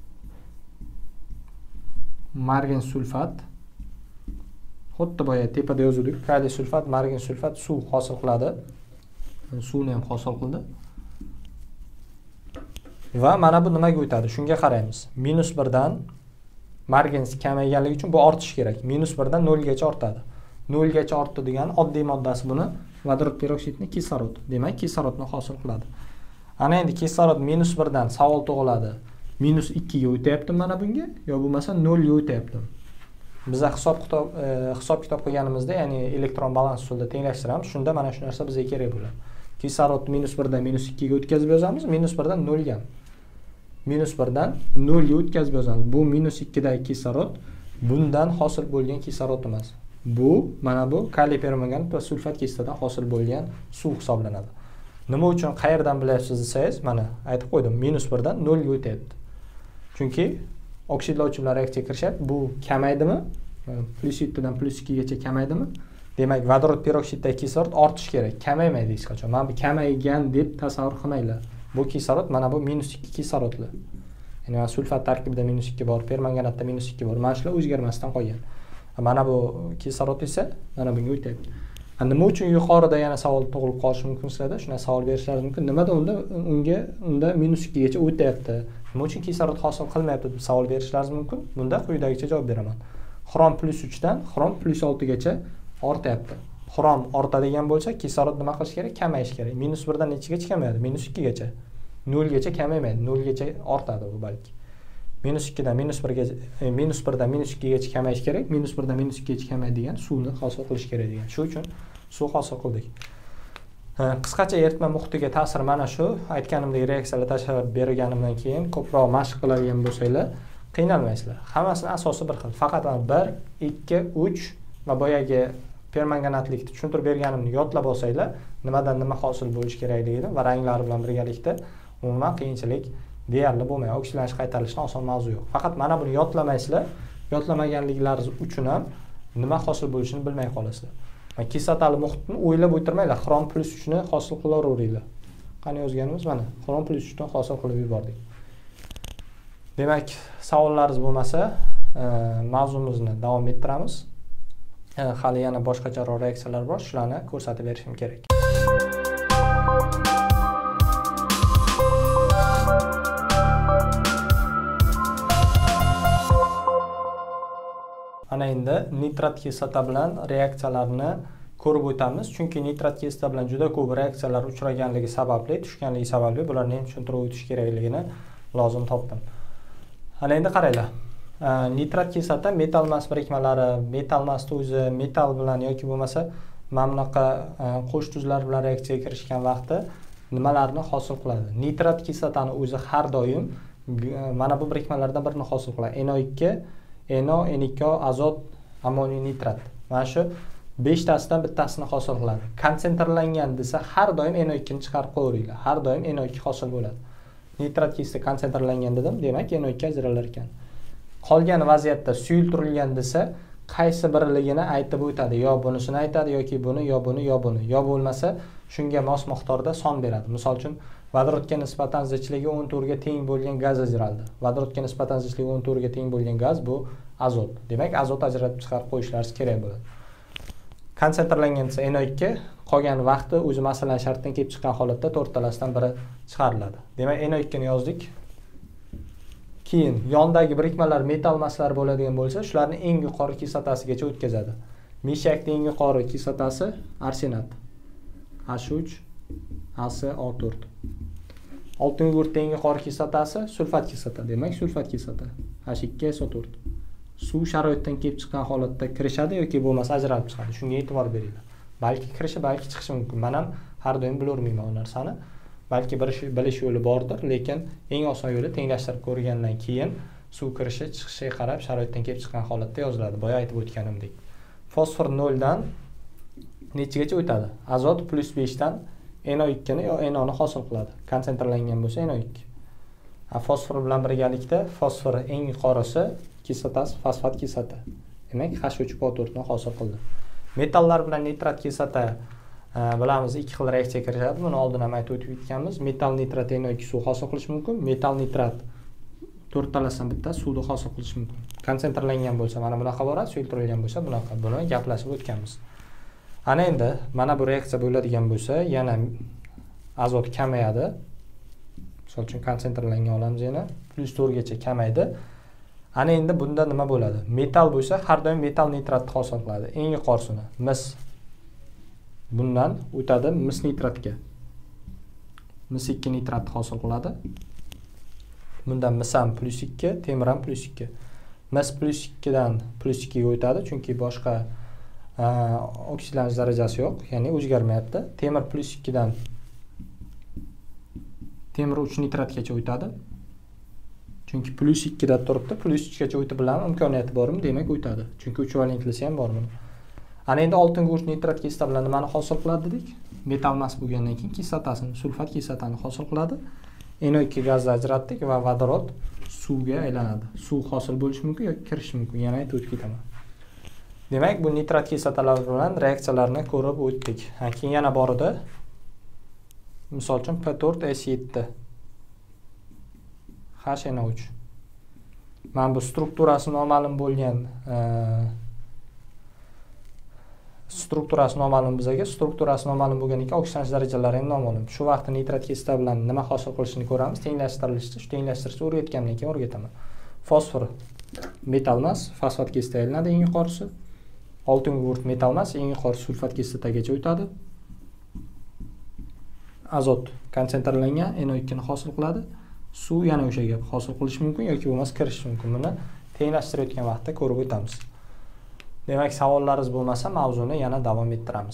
margan sulfat, xuddi boya tepada yozuvdik, kaliy sulfat, margan sulfat suv hosil qiladi. Suvni ham hosil qildi. Va mana bu nimaga o'tadi? Shunga qaraymiz. -1 dan margan kamayganligi uchun bu ortish kerak. -1 dan 0 gacha ortadi. 0 gacha ortdi degani oddiy moddasi buni vodorod peroksidni kislorod. Demak, kislorodni hosil qiladi. Ana endi kislorod -1 dan savol tug'iladi. -2 ga o'tyaptimi mana bunga yo bo'lmasa 0 ga o'tyaptimi? Biz hisob kitob qilganimizda, ya'ni elektron balans usulida tenglashtiramiz. Shunda mana shu narsa bizga kerak bo'ladi. Kislorod -1 dan -2 ga o'tkazib yozamiz, -1 dan 0 ga. -1 dan 0 ga o'tkazib yozamiz. Bu -2 dagi kislorod bundan hosil bo'lgan kislorod emas. Bu mana bu kaliy permanganat va sulfat kislotadan hosil bo'lgan suv hisoblanadi. Nima uchun, qayerdan bilasizsiz desangiz, mana aytib qo'ydim, -1 dan 0 ga o'tyapti. Chunki oksidlovchi bilan reaksiyaga kirishyapti. Bu kamaydimi? +7 dan +2 gacha kamaydimi? Demak, vodorod peroksiddagi kislorod ortish kerak, kamaymaydi hech qachon. Mana bu kamaygan deb tasavvur qilmanglar. Bu kislorod mana bu -2 kislorodli. Ya'ni sulfat tarkibida -2 bor, permanganatda -2 bor. Mana shular o'zgarmasdan qolgan. Mana bu kislorod esa mana bunga o'tyapti. Nima uchun yuqorida yana savol tug'ilib qolishi mumkin sizlarda? Shuna savol berishlaringiz mumkin. Nimada unda -2 gacha o'tyapti? Nima uchun kislorod hosil qilmayapti deb savol berishlaringiz mumkin. Bunda quyidagicha javob beraman. Xrom +3 dan xrom +6 gacha ortyapti. Xrom ortadigan bo'lsa, kislorod nima qilish kerak? Kamayish kerak. -1 dan nechigacha kamayadi? -2 gacha. 0 gacha kamaymaydi, 0 gacha ortadi bu balki. -2 dan -1 gacha, -1 dan -2 gacha kamayish kerak. -1 dan -2 gacha kamaydigan suvni hosil qilish kerak degan. Shu uchun suv hosil qildik. Qisqacha eritma muhitiga ta'sir mana shu. Aytganimdek reaksiyalar tashlab berganimdan keyin ko'proq mashq qiladigan bo'lsanglar, qiynalmaysizlar. Hammasini asosi bir xil. Faqat 1, 2, 3 va boyagi permanganatlikni tushuntirib berganimni yodlab olsanglar, nimadan nima hosil bo'lish kerakligini va ranglari bilan birgalikda umuman qiyinchilik deyarli bo'lmaydi. Oksidlanish qaytarilishdan oson mavzu yo'q. Faqat mana buni yodlamaysizlar. Yodlamaganliklaringiz uchun ham nima hosil bo'lishini bilmay qolasizlar. Kislotali muhitni o'ylab o'tirmanglar. Xrom +3 ni hosil qilaveringlar. Qani yozganimiz mana xrom +3 ni hosil qilib yubordik. Demak, savollaringiz bo'lmasa, mavzumizni davom ettiramiz. Hali yana boshqacharoq reaksiyalar bor, shularni ko'rsatib berishim kerak. Ana endi nitrat kislota bilan reaksiyalarni ko'rib o'tamiz. Chunki nitrat kislota bilan juda ko'p reaksiyalar uchraganligi sababli, tushganligi sababli bularni ham tushuntirib o'tish kerakligini lozim topdim. Ana endi qaranglar. Nitrat kislota metal mas birikmalari, metal masni o'zi metal bilan yoki bo'lmasa mana bunaqa qo'sh tuzlar bilan reaksiyaga kirishgan vaqtda nimalarni hosil qiladi? Nitrat kislotani o'zi har doim mana bu birikmalardan birini hosil qiladi. NO2, NO, N2O, azot, amoniy nitrat. Mana shu 5 tasidan bittasini hosil qiladi. Konsentrlangan desa har doim NO2 ni chiqarib qo'yinglar. Har doim NO2 hosil bo'ladi. Nitrat kislota konsentrlangan dedim, demak NO2 ajralar ekan. Qolgan vaziyatda suyultirilgan desa, qaysi biriligini aytib o'tadi. Yo bunisini aytadi yoki buni, yo buni, yo buni. Yo bo'lmasa, shunga mos miqdorda son beradi. Misol uchun, vodorodga nisbatan zichligi 14 ga teng bo'lgan gaz ajraldi. Vodorodga nisbatan zichligi 14 ga teng bo'lgan gaz bu azot. Demak, azot ajratib chiqarib qo'yishlaringiz kerak bo'ladi. Konsentrlangan desa NO2, qolgan vaqti o'zi masalan shartdan kelib chiqqan holatda to'rttalasidan biri chiqariladi. Demak, NO2 ni yozdik. Keyin yondagi birikmalar metall massalari bo'ladigan bo'lsa, shularni eng yuqori kislotasigacha o'tkazadi. Meshakning eng yuqori kislotasi arsenat. H3 AsO4. Oltin gugurtning eng yuqori kislotasi sulfat kislota. Demak, sulfat kislota. H2SO4. Suv sharoitdan kelib chiqqan holatda kirishadi yoki bo'lmasa ajralib chiqadi. Shunga e'tibor beringlar. Balki kirishi, balki chiqishi mumkin. Men ham har doim bilolmayman bu narsani. Balki bilish yo'li bordir, lekin eng oson yo'li tenglashtirib ko'rgandan keyin suv kirishi, chiqishiga qarab sharoitdan kelib chiqqan holatda yoziladi. Boya aytib o'tganimdek. Fosfor 0 dan nechigacha o'tadi? Azot +5 dan NO2 ni yo NO ni hosil qiladi. Konsentrlangan bo'lsa NO2. Fosfor bilan birgalikda fosfor eng yuqorisi kislotasi fosfat kislota. Demak, H3O4 ni hosil qildi. Metallar bilan nitrat kislota bilamiz, ikki xil reaksiya kirishadi. Buni oldin ham aytib o'tganmiz. Metal nitrat NO2 suv hosil qilish mumkin. Metal nitrat 4 talasdan bitta suvni hosil qilish mumkin. Konsentrlangan bo'lsa mana bunaqa bo'ladi, suyultirilgan bo'lsa bunaqa. Buni gaplashib o'tganmiz. Ana endi mana bu reaksiya bo'ladigan bo'lsa, yana azot kamayadi. Misol uchun konsentrlangan olamiz yana +4 gacha kamaydi. Ana endi bunda nima bo'ladi? Metal bo'lsa, har doim metal nitratni hosil qiladi. Eng yuqorisini mis. Bundan o'tadi mis nitratga. Mis 2 nitratni hosil qiladi. Bundan mis ham +2, temir ham +2. Mis +2 dan +2 ga o'tadi, chunki boshqa oksidlanish darajasi yo'q, ya'ni o'zgarmayapti. Temir +2 dan temir 3 nitratgacha o'tadi. Chunki +2 da turibdi, +3 gacha o'tib bilan imkoniyati bormi? Demak o'tadi. Chunki 3 valentlisi ham bor buni. Ana endi oltin gugurt nitrat kislota bilan nimani hosil qiladi dedik? Metal mas bo'lgandan keyin kislotasini, sulfat kislotani hosil qiladi. NO2 gazni ajratdik va vodorod suvga aylanadi. Suv hosil bo'lishi mumkin yoki kirishi mumkin. Yana aytib o'tib ketaman. Demak, bu nitrat kislotalar bilan reaksiyalarni ko'rib o'tdik. Keyin yana bor edi. Misol uchun P4S7 HNO3. Mana bu strukturasi noma'lum bo'lgan strukturasi noma'lum bizga, strukturasi noma'lum bo'lgan ekan, oksidlanish darajalari ham noma'lum. Shu vaqtda nitrat kislota bilan nima hosil qilishini ko'ramiz. Tenglashtirilishda, shu tenglashtirishni o'rgatgandan keyin o'rgataman. Fosfor metal emas, fosfat kislota aylanadi eng yuqorisi. Oltin gugurt metal emas, eng yuqori sulfat kislotagacha o'tadi. Azot konsentrlangan NO2 ni hosil qiladi. Suv yana o'sha gap, hosil qilish mumkin yoki bo'lmasa kirishi mumkin. Buni tenglashtirayotgan vaqtda ko'rib o'tamiz. Demak, savollaringiz bo'lmasa, mavzuni yana davom ettiramiz.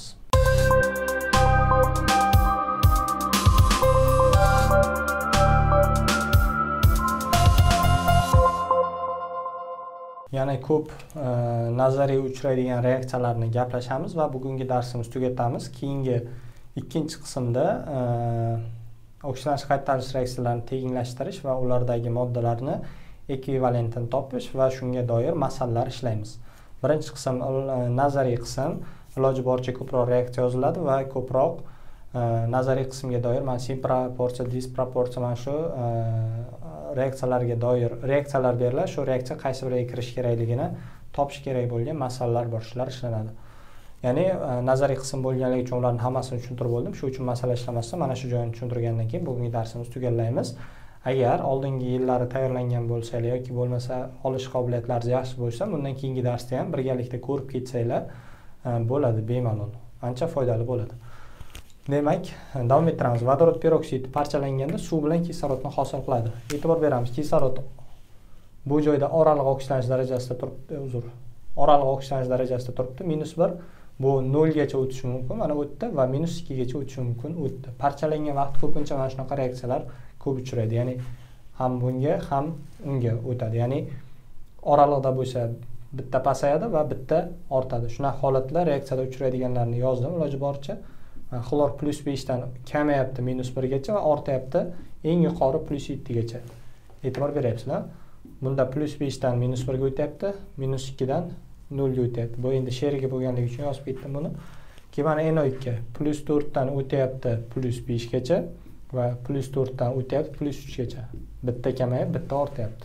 Yana ko'p nazariy uchraydigan reaksiyalarni gaplashamiz va bugungi darsimizni tugatamiz. Keyingi ikkinchi qismda oksidlanish qaytarish reaksiyalarini tenglashtirish va ulardagi moddalarni ekvivalentini topish va shunga doir masalalar ishlaymiz. Birinchi qism nazariy qism, iloji boricha ko'proq reaksiya yoziladi va ko'proq nazariy qismga doir mana sim proporsiya, disproporsiya mana shu reaksiyalarga doir reaksiyalar beriladi. Shu reaksiya qaysi biriga kirish kerakligini topish kerak bo'lgan masalalar bor, shular ishlanadi. Ya'ni nazariy qism bo'lganligi uchun ularning hammasini tushuntirib bo'ldim. Shu uchun masala ishlamasdan mana shu joyini tushuntirgandan keyin bugungi darsimizni tugallaymiz. Agar oldingi yillari tayyorlangan bo'lsanglar yoki bo'lmasa olish qobiliyatlaringiz yaxshi bo'lsa, bundan keyingi darsda ham birgalikda ko'rib ketsanglar bo'ladi, bemalol. Ancha foydali bo'ladi. Demak, davom ettiramiz. Vodorod peroksid parchalanganda suv bilan kislorodni hosil qiladi. E'tibor beramiz, kislorod bu joyda oraliq oksidlanish darajasida turibdi, oraliq oksidlanish darajasida turibdi, -1. Bu 0 gacha o'tishi mumkin, mana o'tdi va -2 gacha o'tishi mumkin, o'tdi. Parchalangan vaqt ko'pincha mana shunaqa reaksiyalar ko'p uchraydi. Ya'ni ham bunga, ham unga o'tadi. Ya'ni oraliqda bo'lsa bitta pasayadi va bitta ortadi. Shunaqa holatlar reaksiyada uchraydiganlarni yozdim iloji boricha. Xlor +5 dan kamayapti -1 gacha va ortayapti eng yuqori +7 gacha. E'tibor beryapsizlar. Bunda +5 dan -1 ga o'tyapti, -2 dan 0 ga o'tyapti. Bu endi sherigi bo'lganligi uchun yozib ketdim buni. Keyin mana NO2 +4 dan o'tyapti +5 gacha va +4 dan o'tyapti +3 gacha. Bitta kamayib, bitta ortayapti.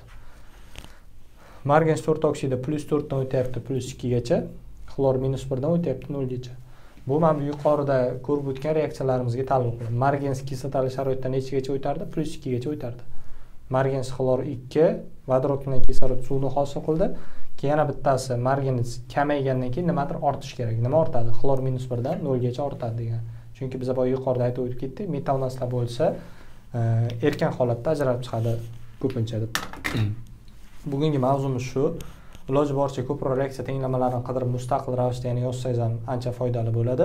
Margan 4 oksidi +4 dan o'tyapti +2 gacha, xlor -1 dan o'tyapti 0 gacha. Bu mana bu yuqorida ko'rib o'tgan reaksiyalarimizga taalluqli. Margens kislotali sharoitda nechigacha o'tardi? +2 gacha o'tardi. Margens xlor 2 vodorod bilan kislorod suvni hosil qildi. Keyin yana bittasi margines kamaygandan keyin nimadir ortish kerak. Nima ortadi? Xlor -1 dan 0 gacha ortadi degan. Chunki biz boya yuqorida aytib o'tib ketdik, metal masala bo'lsa, erkin holatda ajralib chiqadi ko'pincha deb. Bugungi mavzumiz shu. Iloji boricha ko'proq reaksiya tenglamalarini qidirib mustaqil ravishda yana yozsangiz ham ancha foydali bo'ladi.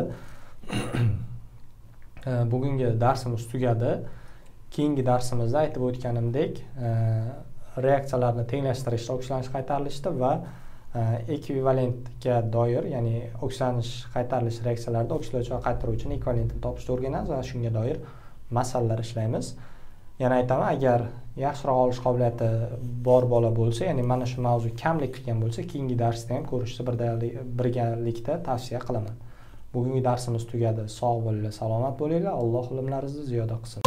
Bugungi darsimiz tugadi. Keyingi darsimizda aytib o'tganimdek, reaksiyalarni tenglashtirishda, oksidlanish qaytarilishda va ekvivalentga doir, ya'ni oksidlanish qaytarilish reaksiyalarida oksidlovchi va qaytaruvchini ekvivalentini topishni o'rganamiz va shunga doir masalalar ishlaymiz. Yana aytaman, agar yaxshiroq olish qobiliyati bor bola bo'lsa, ya'ni mana shu mavzu kamlik qilgan bo'lsa, keyingi darsda ham ko'rishni birgalikda tavsiya qilaman. Bugungi darsimiz tugadi. Sog' bo'linglar, salomat bo'linglar. Alloh ilmlaringizni ziyoda qilsin.